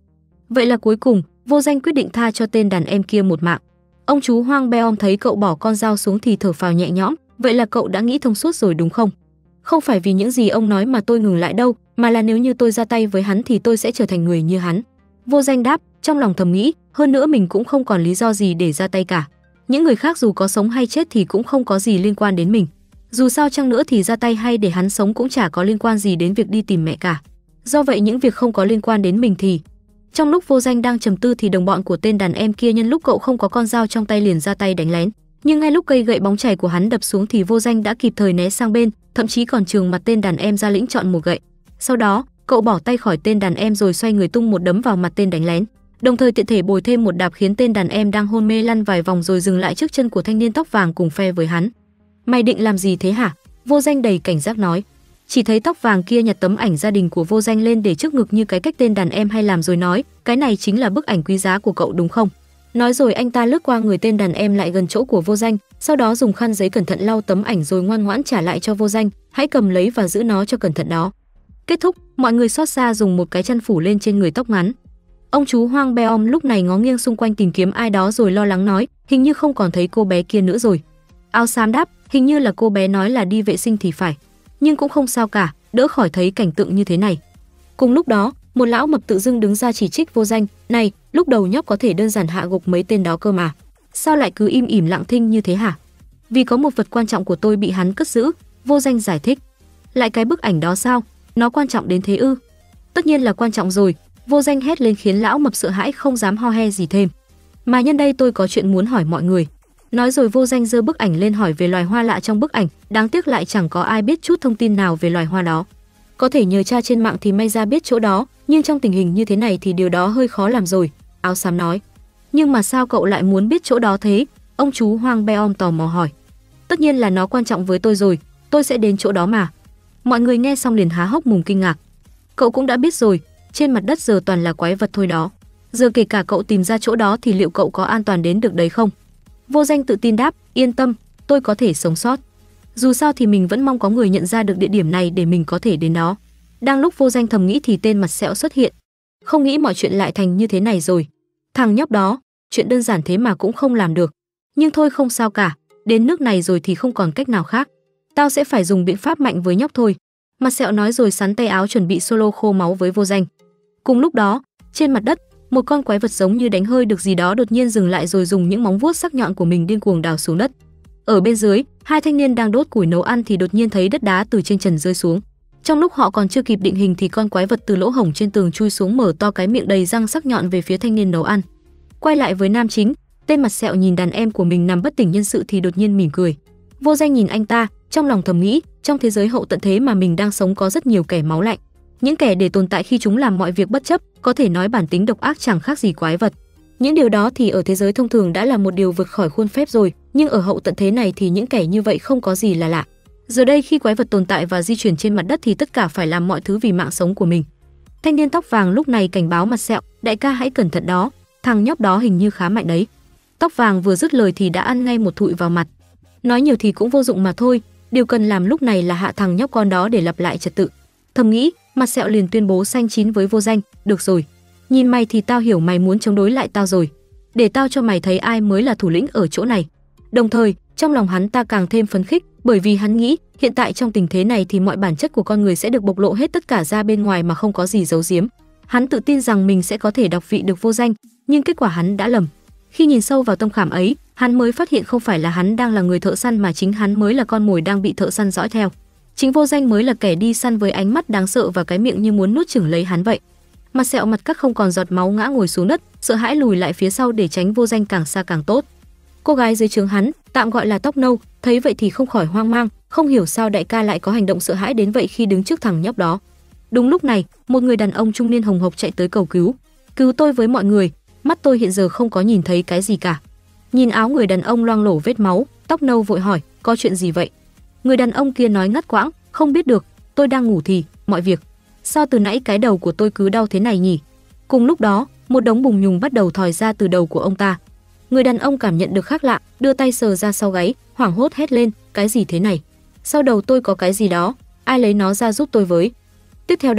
Vậy là cuối cùng, Vô Danh quyết định tha cho tên đàn em kia một mạng. Ông chú Hoang Beom thấy cậu bỏ con dao xuống thì thở phào nhẹ nhõm, vậy là cậu đã nghĩ thông suốt rồi đúng không? Không phải vì những gì ông nói mà tôi ngừng lại đâu, mà là nếu như tôi ra tay với hắn thì tôi sẽ trở thành người như hắn. Vô Danh đáp, trong lòng thầm nghĩ, hơn nữa mình cũng không còn lý do gì để ra tay cả. Những người khác dù có sống hay chết thì cũng không có gì liên quan đến mình. Dù sao chăng nữa thì ra tay hay để hắn sống cũng chả có liên quan gì đến việc đi tìm mẹ cả. Do vậy những việc không có liên quan đến mình thì... Trong lúc Vô Danh đang trầm tư thì đồng bọn của tên đàn em kia nhân lúc cậu không có con dao trong tay liền ra tay đánh lén. Nhưng ngay lúc cây gậy bóng chảy của hắn đập xuống thì Vô Danh đã kịp thời né sang bên, thậm chí còn chừng mặt tên đàn em ra lĩnh chọn một gậy. Sau đó, cậu bỏ tay khỏi tên đàn em rồi xoay người tung một đấm vào mặt tên đánh lén, đồng thời tiện thể bồi thêm một đạp khiến tên đàn em đang hôn mê lăn vài vòng rồi dừng lại trước chân của thanh niên tóc vàng cùng phe với hắn. Mày định làm gì thế hả? Vô Danh đầy cảnh giác nói. Chỉ thấy tóc vàng kia nhặt tấm ảnh gia đình của Vô Danh lên để trước ngực như cái cách tên đàn em hay làm rồi nói, cái này chính là bức ảnh quý giá của cậu đúng không? Nói rồi anh ta lướt qua người tên đàn em lại gần chỗ của Vô Danh, sau đó dùng khăn giấy cẩn thận lau tấm ảnh rồi ngoan ngoãn trả lại cho Vô Danh, hãy cầm lấy và giữ nó cho cẩn thận đó. Kết thúc, mọi người xót xa dùng một cái chăn phủ lên trên người tóc ngắn. Ông chú Hoang Beom lúc này ngó nghiêng xung quanh tìm kiếm ai đó rồi lo lắng nói, hình như không còn thấy cô bé kia nữa rồi. Áo xám đáp, hình như là cô bé nói là đi vệ sinh thì phải, nhưng cũng không sao cả, đỡ khỏi thấy cảnh tượng như thế này. Cùng lúc đó, một lão mập tự dưng đứng ra chỉ trích Vô Danh, này, lúc đầu nhóc có thể đơn giản hạ gục mấy tên đó cơ mà, sao lại cứ im ỉm lặng thinh như thế hả? Vì có một vật quan trọng của tôi bị hắn cất giữ, Vô Danh giải thích. Lại cái bức ảnh đó sao? Nó quan trọng đến thế ư? Tất nhiên là quan trọng rồi, Vô Danh hét lên khiến lão mập sợ hãi không dám ho he gì thêm. Mà nhân đây tôi có chuyện muốn hỏi mọi người. Nói rồi Vô Danh giơ bức ảnh lên hỏi về loài hoa lạ trong bức ảnh, đáng tiếc lại chẳng có ai biết chút thông tin nào về loài hoa đó. Có thể nhờ tra trên mạng thì may ra biết chỗ đó, nhưng trong tình hình như thế này thì điều đó hơi khó làm rồi, áo xám nói. Nhưng mà sao cậu lại muốn biết chỗ đó thế? Ông chú Hoang Beom tò mò hỏi. Tất nhiên là nó quan trọng với tôi rồi, tôi sẽ đến chỗ đó mà. Mọi người nghe xong liền há hốc mồm kinh ngạc. Cậu cũng đã biết rồi, trên mặt đất giờ toàn là quái vật thôi đó. Giờ kể cả cậu tìm ra chỗ đó thì liệu cậu có an toàn đến được đấy không? Vô Danh tự tin đáp, yên tâm, tôi có thể sống sót. Dù sao thì mình vẫn mong có người nhận ra được địa điểm này để mình có thể đến đó. Đang lúc Vô Danh thầm nghĩ thì tên mặt sẹo xuất hiện. Không nghĩ mọi chuyện lại thành như thế này rồi. Thằng nhóc đó, chuyện đơn giản thế mà cũng không làm được. Nhưng thôi không sao cả, đến nước này rồi thì không còn cách nào khác. Tao sẽ phải dùng biện pháp mạnh với nhóc thôi. Mặt sẹo nói rồi sắn tay áo chuẩn bị solo khô máu với Vô Danh. Cùng lúc đó, trên mặt đất, một con quái vật giống như đánh hơi được gì đó đột nhiên dừng lại rồi dùng những móng vuốt sắc nhọn của mình điên cuồng đào xuống đất. Ở bên dưới, hai thanh niên đang đốt củi nấu ăn thì đột nhiên thấy đất đá từ trên trần rơi xuống. Trong lúc họ còn chưa kịp định hình thì con quái vật từ lỗ hổng trên tường chui xuống mở to cái miệng đầy răng sắc nhọn về phía thanh niên nấu ăn. Quay lại với nam chính, tên mặt sẹo nhìn đàn em của mình nằm bất tỉnh nhân sự thì đột nhiên mỉm cười. Vô Danh nhìn anh ta, trong lòng thầm nghĩ, trong thế giới hậu tận thế mà mình đang sống có rất nhiều kẻ máu lạnh. Những kẻ để tồn tại khi chúng làm mọi việc bất chấp, có thể nói bản tính độc ác chẳng khác gì quái vật. Những điều đó thì ở thế giới thông thường đã là một điều vượt khỏi khuôn phép rồi, nhưng ở hậu tận thế này thì những kẻ như vậy không có gì là lạ. Giờ đây khi quái vật tồn tại và di chuyển trên mặt đất thì tất cả phải làm mọi thứ vì mạng sống của mình. Thanh niên tóc vàng lúc này cảnh báo mặt sẹo, đại ca hãy cẩn thận đó, thằng nhóc đó hình như khá mạnh đấy. Tóc vàng vừa dứt lời thì đã ăn ngay một thụi vào mặt. Nói nhiều thì cũng vô dụng mà thôi, điều cần làm lúc này là hạ thằng nhóc con đó để lặp lại trật tự. Thầm nghĩ, mặt sẹo liền tuyên bố xanh chín với Vô Danh, được rồi. Nhìn mày thì tao hiểu mày muốn chống đối lại tao rồi. Để tao cho mày thấy ai mới là thủ lĩnh ở chỗ này. Đồng thời, trong lòng hắn ta càng thêm phấn khích, bởi vì hắn nghĩ, hiện tại trong tình thế này thì mọi bản chất của con người sẽ được bộc lộ hết tất cả ra bên ngoài mà không có gì giấu giếm. Hắn tự tin rằng mình sẽ có thể đọc vị được Vô Danh, nhưng kết quả hắn đã lầm. Khi nhìn sâu vào tâm khảm ấy, hắn mới phát hiện không phải là hắn đang là người thợ săn mà chính hắn mới là con mồi đang bị thợ săn dõi theo. Chính Vô Danh mới là kẻ đi săn với ánh mắt đáng sợ và cái miệng như muốn nuốt chửng lấy hắn vậy. Mặt sẹo mặt cắt không còn giọt máu ngã ngồi xuống đất, sợ hãi lùi lại phía sau để tránh Vô Danh càng xa càng tốt. Cô gái dưới trướng hắn, tạm gọi là tóc nâu, thấy vậy thì không khỏi hoang mang, không hiểu sao đại ca lại có hành động sợ hãi đến vậy khi đứng trước thằng nhóc đó. Đúng lúc này, một người đàn ông trung niên hồng hộc chạy tới cầu cứu. Cứu tôi với mọi người, mắt tôi hiện giờ không có nhìn thấy cái gì cả. Nhìn áo người đàn ông loang lổ vết máu, tóc nâu vội hỏi, có chuyện gì vậy? Người đàn ông kia nói ngắt quãng, không biết được, tôi đang ngủ thì, mọi việc. Sao từ nãy cái đầu của tôi cứ đau thế này nhỉ? Cùng lúc đó, một đống bùng nhùng bắt đầu thòi ra từ đầu của ông ta. Người đàn ông cảm nhận được khác lạ, đưa tay sờ ra sau gáy, hoảng hốt hét lên, cái gì thế này? Sau đầu tôi có cái gì đó, ai lấy nó ra giúp tôi với. Tiếp theo đó,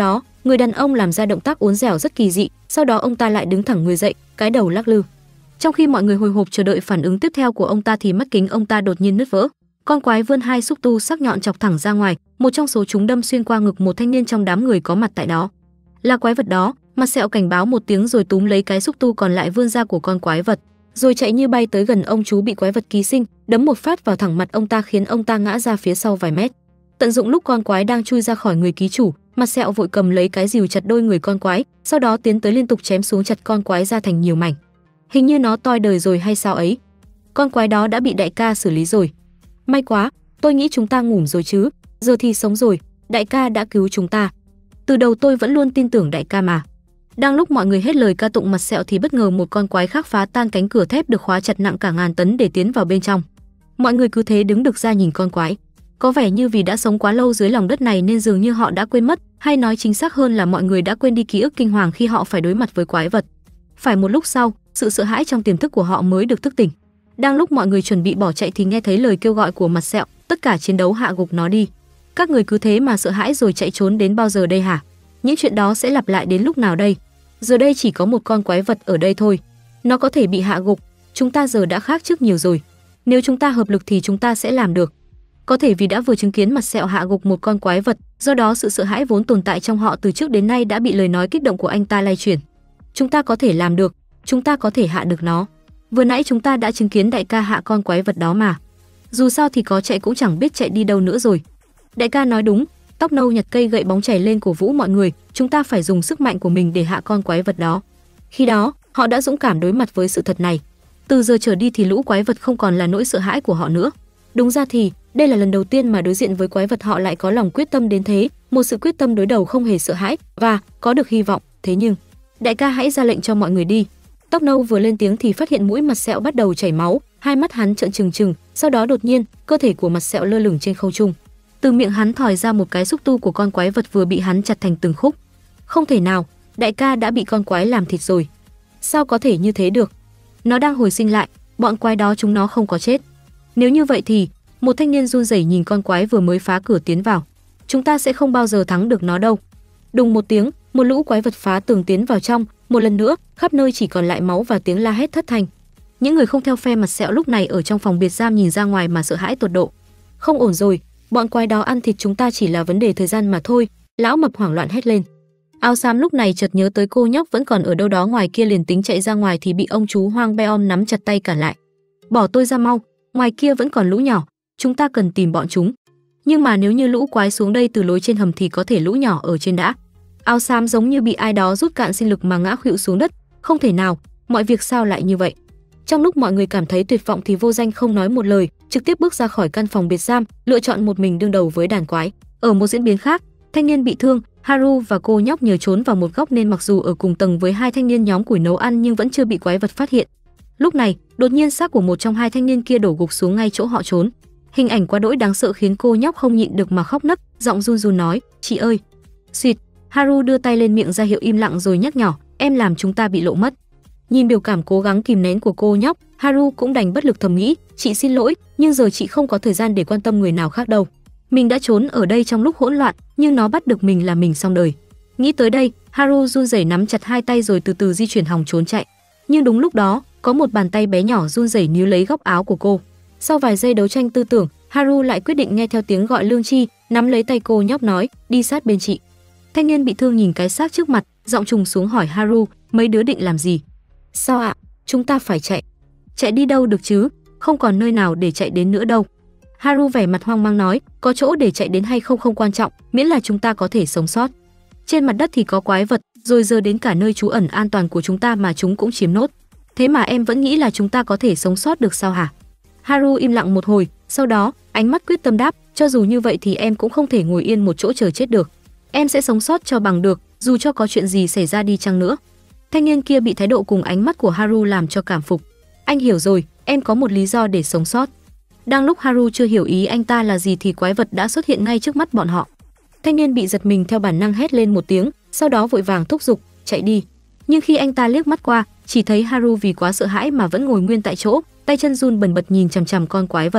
Người đàn ông làm ra động tác uốn dẻo rất kỳ dị, sau đó ông ta lại đứng thẳng người dậy, cái đầu lắc lư. Trong khi mọi người hồi hộp chờ đợi phản ứng tiếp theo của ông ta thì mắt kính ông ta đột nhiên nứt vỡ. Con quái vươn hai xúc tu sắc nhọn chọc thẳng ra ngoài, một trong số chúng đâm xuyên qua ngực một thanh niên trong đám người có mặt tại đó. Là quái vật đó, Mặt Sẹo cảnh báo một tiếng rồi túm lấy cái xúc tu còn lại vươn ra của con quái vật, rồi chạy như bay tới gần ông chú bị quái vật ký sinh, đấm một phát vào thẳng mặt ông ta khiến ông ta ngã ra phía sau vài mét. Tận dụng lúc con quái đang chui ra khỏi người ký chủ, Mặt Sẹo vội cầm lấy cái rìu chặt đôi người con quái, sau đó tiến tới liên tục chém xuống chặt con quái ra thành nhiều mảnh. Hình như nó toi đời rồi hay sao ấy. Con quái đó đã bị đại ca xử lý rồi. May quá, tôi nghĩ chúng ta ngủm rồi chứ, giờ thì sống rồi, đại ca đã cứu chúng ta. Từ đầu tôi vẫn luôn tin tưởng đại ca mà. Đang lúc mọi người hết lời ca tụng Mặt Sẹo thì bất ngờ một con quái khác phá tan cánh cửa thép được khóa chặt nặng cả ngàn tấn để tiến vào bên trong. Mọi người cứ thế đứng được ra nhìn con quái. Có vẻ như vì đã sống quá lâu dưới lòng đất này nên dường như họ đã quên mất, hay nói chính xác hơn là mọi người đã quên đi ký ức kinh hoàng khi họ phải đối mặt với quái vật. Phải một lúc sau, sự sợ hãi trong tiềm thức của họ mới được thức tỉnh. Đang lúc mọi người chuẩn bị bỏ chạy thì nghe thấy lời kêu gọi của Mặt Sẹo, tất cả chiến đấu hạ gục nó đi. Các người cứ thế mà sợ hãi rồi chạy trốn đến bao giờ đây hả? Những chuyện đó sẽ lặp lại đến lúc nào đây? Giờ đây chỉ có một con quái vật ở đây thôi. Nó có thể bị hạ gục, chúng ta giờ đã khác trước nhiều rồi. Nếu chúng ta hợp lực thì chúng ta sẽ làm được. Có thể vì đã vừa chứng kiến Mặt Sẹo hạ gục một con quái vật, do đó sự sợ hãi vốn tồn tại trong họ từ trước đến nay đã bị lời nói kích động của anh ta lay chuyển. Chúng ta có thể làm được, chúng ta có thể hạ được nó. Vừa nãy chúng ta đã chứng kiến đại ca hạ con quái vật đó mà. Dù sao thì có chạy cũng chẳng biết chạy đi đâu nữa rồi. Đại ca nói đúng, Tóc Nâu nhặt cây gậy bóng chảy lên cổ vũ mọi người, chúng ta phải dùng sức mạnh của mình để hạ con quái vật đó. Khi đó, họ đã dũng cảm đối mặt với sự thật này. Từ giờ trở đi thì lũ quái vật không còn là nỗi sợ hãi của họ nữa. Đúng ra thì, đây là lần đầu tiên mà đối diện với quái vật họ lại có lòng quyết tâm đến thế, một sự quyết tâm đối đầu không hề sợ hãi và có được hy vọng. Thế nhưng, đại ca hãy ra lệnh cho mọi người đi. Tóc Nâu vừa lên tiếng thì phát hiện mũi Mặt Sẹo bắt đầu chảy máu, hai mắt hắn trợn trừng trừng, sau đó đột nhiên, cơ thể của Mặt Sẹo lơ lửng trên không trung. Từ miệng hắn thòi ra một cái xúc tu của con quái vật vừa bị hắn chặt thành từng khúc. Không thể nào, đại ca đã bị con quái làm thịt rồi. Sao có thể như thế được? Nó đang hồi sinh lại, bọn quái đó chúng nó không có chết. Nếu như vậy thì, một thanh niên run rẩy nhìn con quái vừa mới phá cửa tiến vào. Chúng ta sẽ không bao giờ thắng được nó đâu. Đùng một tiếng, một lũ quái vật phá tường tiến vào trong, một lần nữa, khắp nơi chỉ còn lại máu và tiếng la hét thất thanh. Những người không theo phe Mặt Sẹo lúc này ở trong phòng biệt giam nhìn ra ngoài mà sợ hãi tột độ. Không ổn rồi, bọn quái đó ăn thịt chúng ta chỉ là vấn đề thời gian mà thôi, lão mập hoảng loạn hét lên. Áo xám lúc này chợt nhớ tới cô nhóc vẫn còn ở đâu đó ngoài kia liền tính chạy ra ngoài thì bị ông chú Hoang Beom nắm chặt tay cản lại. Bỏ tôi ra mau, ngoài kia vẫn còn lũ nhỏ, chúng ta cần tìm bọn chúng. Nhưng mà nếu như lũ quái xuống đây từ lối trên hầm thì có thể lũ nhỏ ở trên đã. Áo xám giống như bị ai đó rút cạn sinh lực mà ngã khuỵu xuống đất. Không thể nào, mọi việc sao lại như vậy? Trong lúc mọi người cảm thấy tuyệt vọng thì Vô Danh không nói một lời, trực tiếp bước ra khỏi căn phòng biệt giam, lựa chọn một mình đương đầu với đàn quái. Ở một diễn biến khác, thanh niên bị thương, Haru và cô nhóc nhờ trốn vào một góc nên mặc dù ở cùng tầng với hai thanh niên nhóm củi nấu ăn nhưng vẫn chưa bị quái vật phát hiện. Lúc này, đột nhiên xác của một trong hai thanh niên kia đổ gục xuống ngay chỗ họ trốn. Hình ảnh quá đỗi đáng sợ khiến cô nhóc không nhịn được mà khóc nấc, giọng run run nói: "Chị ơi." Xuyệt, Haru đưa tay lên miệng ra hiệu im lặng rồi nhắc nhỏ: "Em làm chúng ta bị lộ mất." Nhìn biểu cảm cố gắng kìm nén của cô nhóc, Haru cũng đành bất lực thầm nghĩ: "Chị xin lỗi, nhưng giờ chị không có thời gian để quan tâm người nào khác đâu. Mình đã trốn ở đây trong lúc hỗn loạn, nhưng nó bắt được mình là mình xong đời." Nghĩ tới đây, Haru run rẩy nắm chặt hai tay rồi từ từ di chuyển hòng trốn chạy. Nhưng đúng lúc đó, có một bàn tay bé nhỏ run rẩy níu lấy góc áo của cô. Sau vài giây đấu tranh tư tưởng, Haru lại quyết định nghe theo tiếng gọi lương tri, nắm lấy tay cô nhóc nói: "Đi sát bên chị." Thanh niên bị thương nhìn cái xác trước mặt, giọng trùng xuống hỏi Haru: "Mấy đứa định làm gì?" "Sao ạ? Chúng ta phải chạy." "Chạy đi đâu được chứ? Không còn nơi nào để chạy đến nữa đâu." Haru vẻ mặt hoang mang nói: "Có chỗ để chạy đến hay không không quan trọng, miễn là chúng ta có thể sống sót. Trên mặt đất thì có quái vật, rồi giờ đến cả nơi trú ẩn an toàn của chúng ta mà chúng cũng chiếm nốt. Thế mà em vẫn nghĩ là chúng ta có thể sống sót được sao hả?" Haru im lặng một hồi, sau đó, ánh mắt quyết tâm đáp: "Cho dù như vậy thì em cũng không thể ngồi yên một chỗ chờ chết được. Em sẽ sống sót cho bằng được, dù cho có chuyện gì xảy ra đi chăng nữa." Thanh niên kia bị thái độ cùng ánh mắt của Haru làm cho cảm phục. "Anh hiểu rồi, em có một lý do để sống sót." Đang lúc Haru chưa hiểu ý anh ta là gì thì quái vật đã xuất hiện ngay trước mắt bọn họ. Thanh niên bị giật mình theo bản năng hét lên một tiếng, sau đó vội vàng thúc giục: "Chạy đi." Nhưng khi anh ta liếc mắt qua, chỉ thấy Haru vì quá sợ hãi mà vẫn ngồi nguyên tại chỗ, tay chân run bần bật nhìn chằm chằm con quái vật.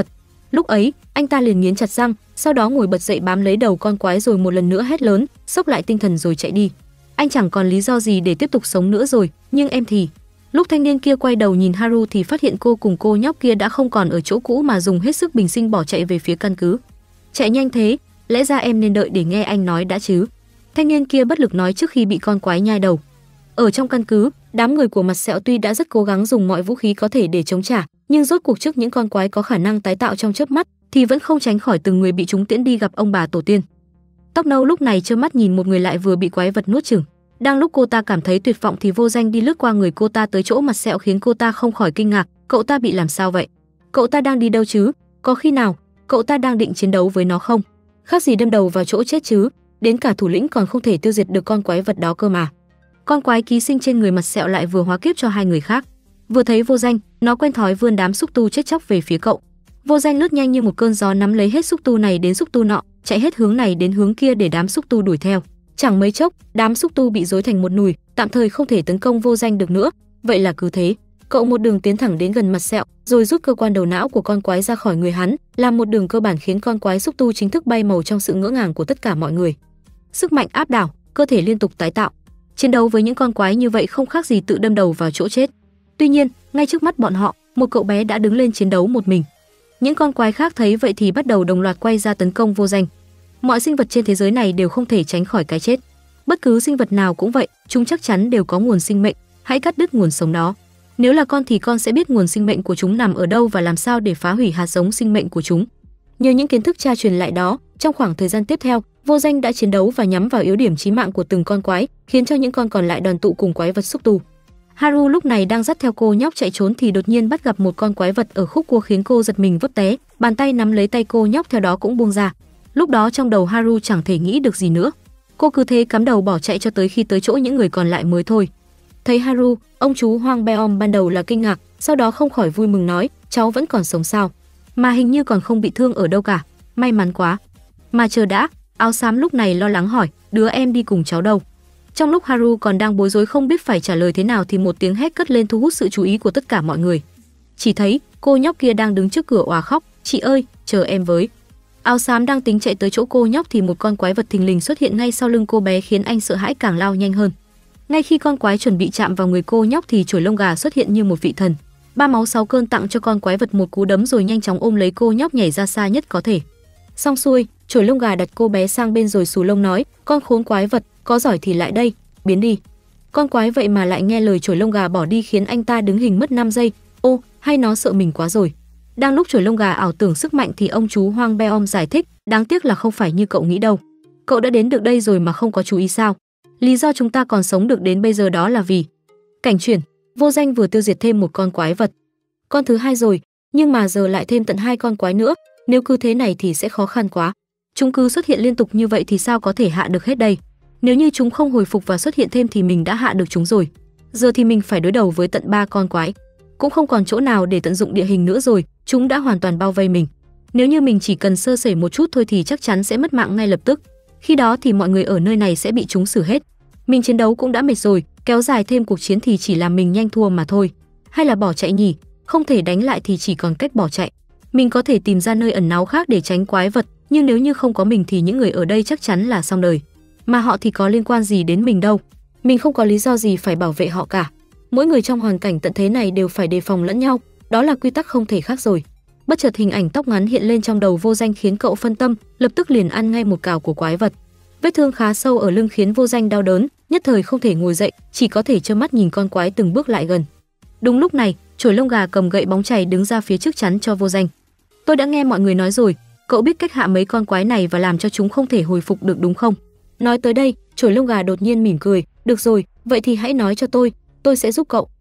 Lúc ấy, anh ta liền nghiến chặt răng, sau đó ngồi bật dậy bám lấy đầu con quái rồi một lần nữa hét lớn, xốc lại tinh thần rồi chạy đi. Anh chẳng còn lý do gì để tiếp tục sống nữa rồi, nhưng em thì... Lúc thanh niên kia quay đầu nhìn Haru thì phát hiện cô cùng cô nhóc kia đã không còn ở chỗ cũ mà dùng hết sức bình sinh bỏ chạy về phía căn cứ. Chạy nhanh thế, lẽ ra em nên đợi để nghe anh nói đã chứ. Thanh niên kia bất lực nói trước khi bị con quái nhai đầu. Ở trong căn cứ, đám người của Mặt Sẹo tuy đã rất cố gắng dùng mọi vũ khí có thể để chống trả, nhưng rốt cuộc trước những con quái có khả năng tái tạo trong chớp mắt thì vẫn không tránh khỏi từng người bị chúng tiễn đi gặp ông bà tổ tiên. Tóc nâu lúc này trơ mắt nhìn một người lại vừa bị quái vật nuốt chửng. Đang lúc cô ta cảm thấy tuyệt vọng thì Vô Danh đi lướt qua người cô ta tới chỗ Mặt Sẹo khiến cô ta không khỏi kinh ngạc. Cậu ta bị làm sao vậy? Cậu ta đang đi đâu chứ? Có khi nào cậu ta đang định chiến đấu với nó không? Khác gì đâm đầu vào chỗ chết chứ? Đến cả thủ lĩnh còn không thể tiêu diệt được con quái vật đó cơ mà. Con quái ký sinh trên người Mặt Sẹo lại vừa hóa kiếp cho hai người khác. Vừa thấy Vô Danh, nó quen thói vươn đám xúc tu chết chóc về phía cậu. Vô Danh lướt nhanh như một cơn gió nắm lấy hết xúc tu này đến xúc tu nọ, chạy hết hướng này đến hướng kia để đám xúc tu đuổi theo. Chẳng mấy chốc, đám xúc tu bị rối thành một nùi, tạm thời không thể tấn công Vô Danh được nữa. Vậy là cứ thế, cậu một đường tiến thẳng đến gần Mặt Sẹo, rồi rút cơ quan đầu não của con quái ra khỏi người hắn, làm một đường cơ bản khiến con quái xúc tu chính thức bay màu trong sự ngỡ ngàng của tất cả mọi người. Sức mạnh áp đảo, cơ thể liên tục tái tạo. Chiến đấu với những con quái như vậy không khác gì tự đâm đầu vào chỗ chết. Tuy nhiên, ngay trước mắt bọn họ, một cậu bé đã đứng lên chiến đấu một mình. Những con quái khác thấy vậy thì bắt đầu đồng loạt quay ra tấn công Vô Danh. Mọi sinh vật trên thế giới này đều không thể tránh khỏi cái chết. Bất cứ sinh vật nào cũng vậy, chúng chắc chắn đều có nguồn sinh mệnh, hãy cắt đứt nguồn sống đó. Nếu là con thì con sẽ biết nguồn sinh mệnh của chúng nằm ở đâu và làm sao để phá hủy hạt giống sinh mệnh của chúng. Nhờ những kiến thức cha truyền lại đó, trong khoảng thời gian tiếp theo, Vô Danh đã chiến đấu và nhắm vào yếu điểm chí mạng của từng con quái, khiến cho những con còn lại đoàn tụ cùng quái vật xúc tu. Haru lúc này đang dắt theo cô nhóc chạy trốn thì đột nhiên bắt gặp một con quái vật ở khúc cua khiến cô giật mình vấp té, bàn tay nắm lấy tay cô nhóc theo đó cũng buông ra. Lúc đó trong đầu Haru chẳng thể nghĩ được gì nữa. Cô cứ thế cắm đầu bỏ chạy cho tới khi tới chỗ những người còn lại mới thôi. Thấy Haru, ông chú Hoang Beom ban đầu là kinh ngạc, sau đó không khỏi vui mừng nói, cháu vẫn còn sống sao? Mà hình như còn không bị thương ở đâu cả, may mắn quá. Mà chờ đã, áo xám lúc này lo lắng hỏi, đứa em đi cùng cháu đâu? Trong lúc Haru còn đang bối rối không biết phải trả lời thế nào thì một tiếng hét cất lên thu hút sự chú ý của tất cả mọi người. Chỉ thấy cô nhóc kia đang đứng trước cửa òa khóc, chị ơi, chờ em với. Áo xám đang tính chạy tới chỗ cô nhóc thì một con quái vật thình lình xuất hiện ngay sau lưng cô bé khiến anh sợ hãi càng lao nhanh hơn. Ngay khi con quái chuẩn bị chạm vào người cô nhóc thì chổi lông gà xuất hiện như một vị thần. Ba máu sáu cơn tặng cho con quái vật một cú đấm rồi nhanh chóng ôm lấy cô nhóc nhảy ra xa nhất có thể. Xong xuôi, chổi lông gà đặt cô bé sang bên rồi xù lông nói, con khốn quái vật, có giỏi thì lại đây, biến đi. Con quái vậy mà lại nghe lời chổi lông gà bỏ đi khiến anh ta đứng hình mất 5 giây. Ô, hay nó sợ mình quá rồi. Đang lúc chổi lông gà ảo tưởng sức mạnh thì ông chú Hoang Beom giải thích, đáng tiếc là không phải như cậu nghĩ đâu. Cậu đã đến được đây rồi mà không có chú ý sao? Lý do chúng ta còn sống được đến bây giờ đó là vì... Cảnh chuyển, Vô Danh vừa tiêu diệt thêm một con quái vật. Con thứ hai rồi, nhưng mà giờ lại thêm tận 2 con quái nữa, nếu cứ thế này thì sẽ khó khăn quá. Chúng cứ xuất hiện liên tục như vậy thì sao có thể hạ được hết đây? Nếu như chúng không hồi phục và xuất hiện thêm thì mình đã hạ được chúng rồi. Giờ thì mình phải đối đầu với tận 3 con quái. Cũng không còn chỗ nào để tận dụng địa hình nữa rồi, chúng đã hoàn toàn bao vây mình. Nếu như mình chỉ cần sơ sẩy một chút thôi thì chắc chắn sẽ mất mạng ngay lập tức. Khi đó thì mọi người ở nơi này sẽ bị chúng xử hết. Mình chiến đấu cũng đã mệt rồi, kéo dài thêm cuộc chiến thì chỉ làm mình nhanh thua mà thôi. Hay là bỏ chạy nhỉ? Không thể đánh lại thì chỉ còn cách bỏ chạy. Mình có thể tìm ra nơi ẩn náu khác để tránh quái vật, nhưng nếu như không có mình thì những người ở đây chắc chắn là xong đời. Mà họ thì có liên quan gì đến mình đâu. Mình không có lý do gì phải bảo vệ họ cả. Mỗi người trong hoàn cảnh tận thế này đều phải đề phòng lẫn nhau, đó là quy tắc không thể khác rồi. Bất chợt hình ảnh tóc ngắn hiện lên trong đầu Vô Danh khiến cậu phân tâm, lập tức liền ăn ngay một cào của quái vật. Vết thương khá sâu ở lưng khiến Vô Danh đau đớn, nhất thời không thể ngồi dậy, chỉ có thể trơ mắt nhìn con quái từng bước lại gần. Đúng lúc này, chổi lông gà cầm gậy bóng chày đứng ra phía trước chắn cho Vô Danh. Tôi đã nghe mọi người nói rồi, cậu biết cách hạ mấy con quái này và làm cho chúng không thể hồi phục được đúng không? Nói tới đây, chổi lông gà đột nhiên mỉm cười, được rồi, vậy thì hãy nói cho tôi sẽ giúp cậu.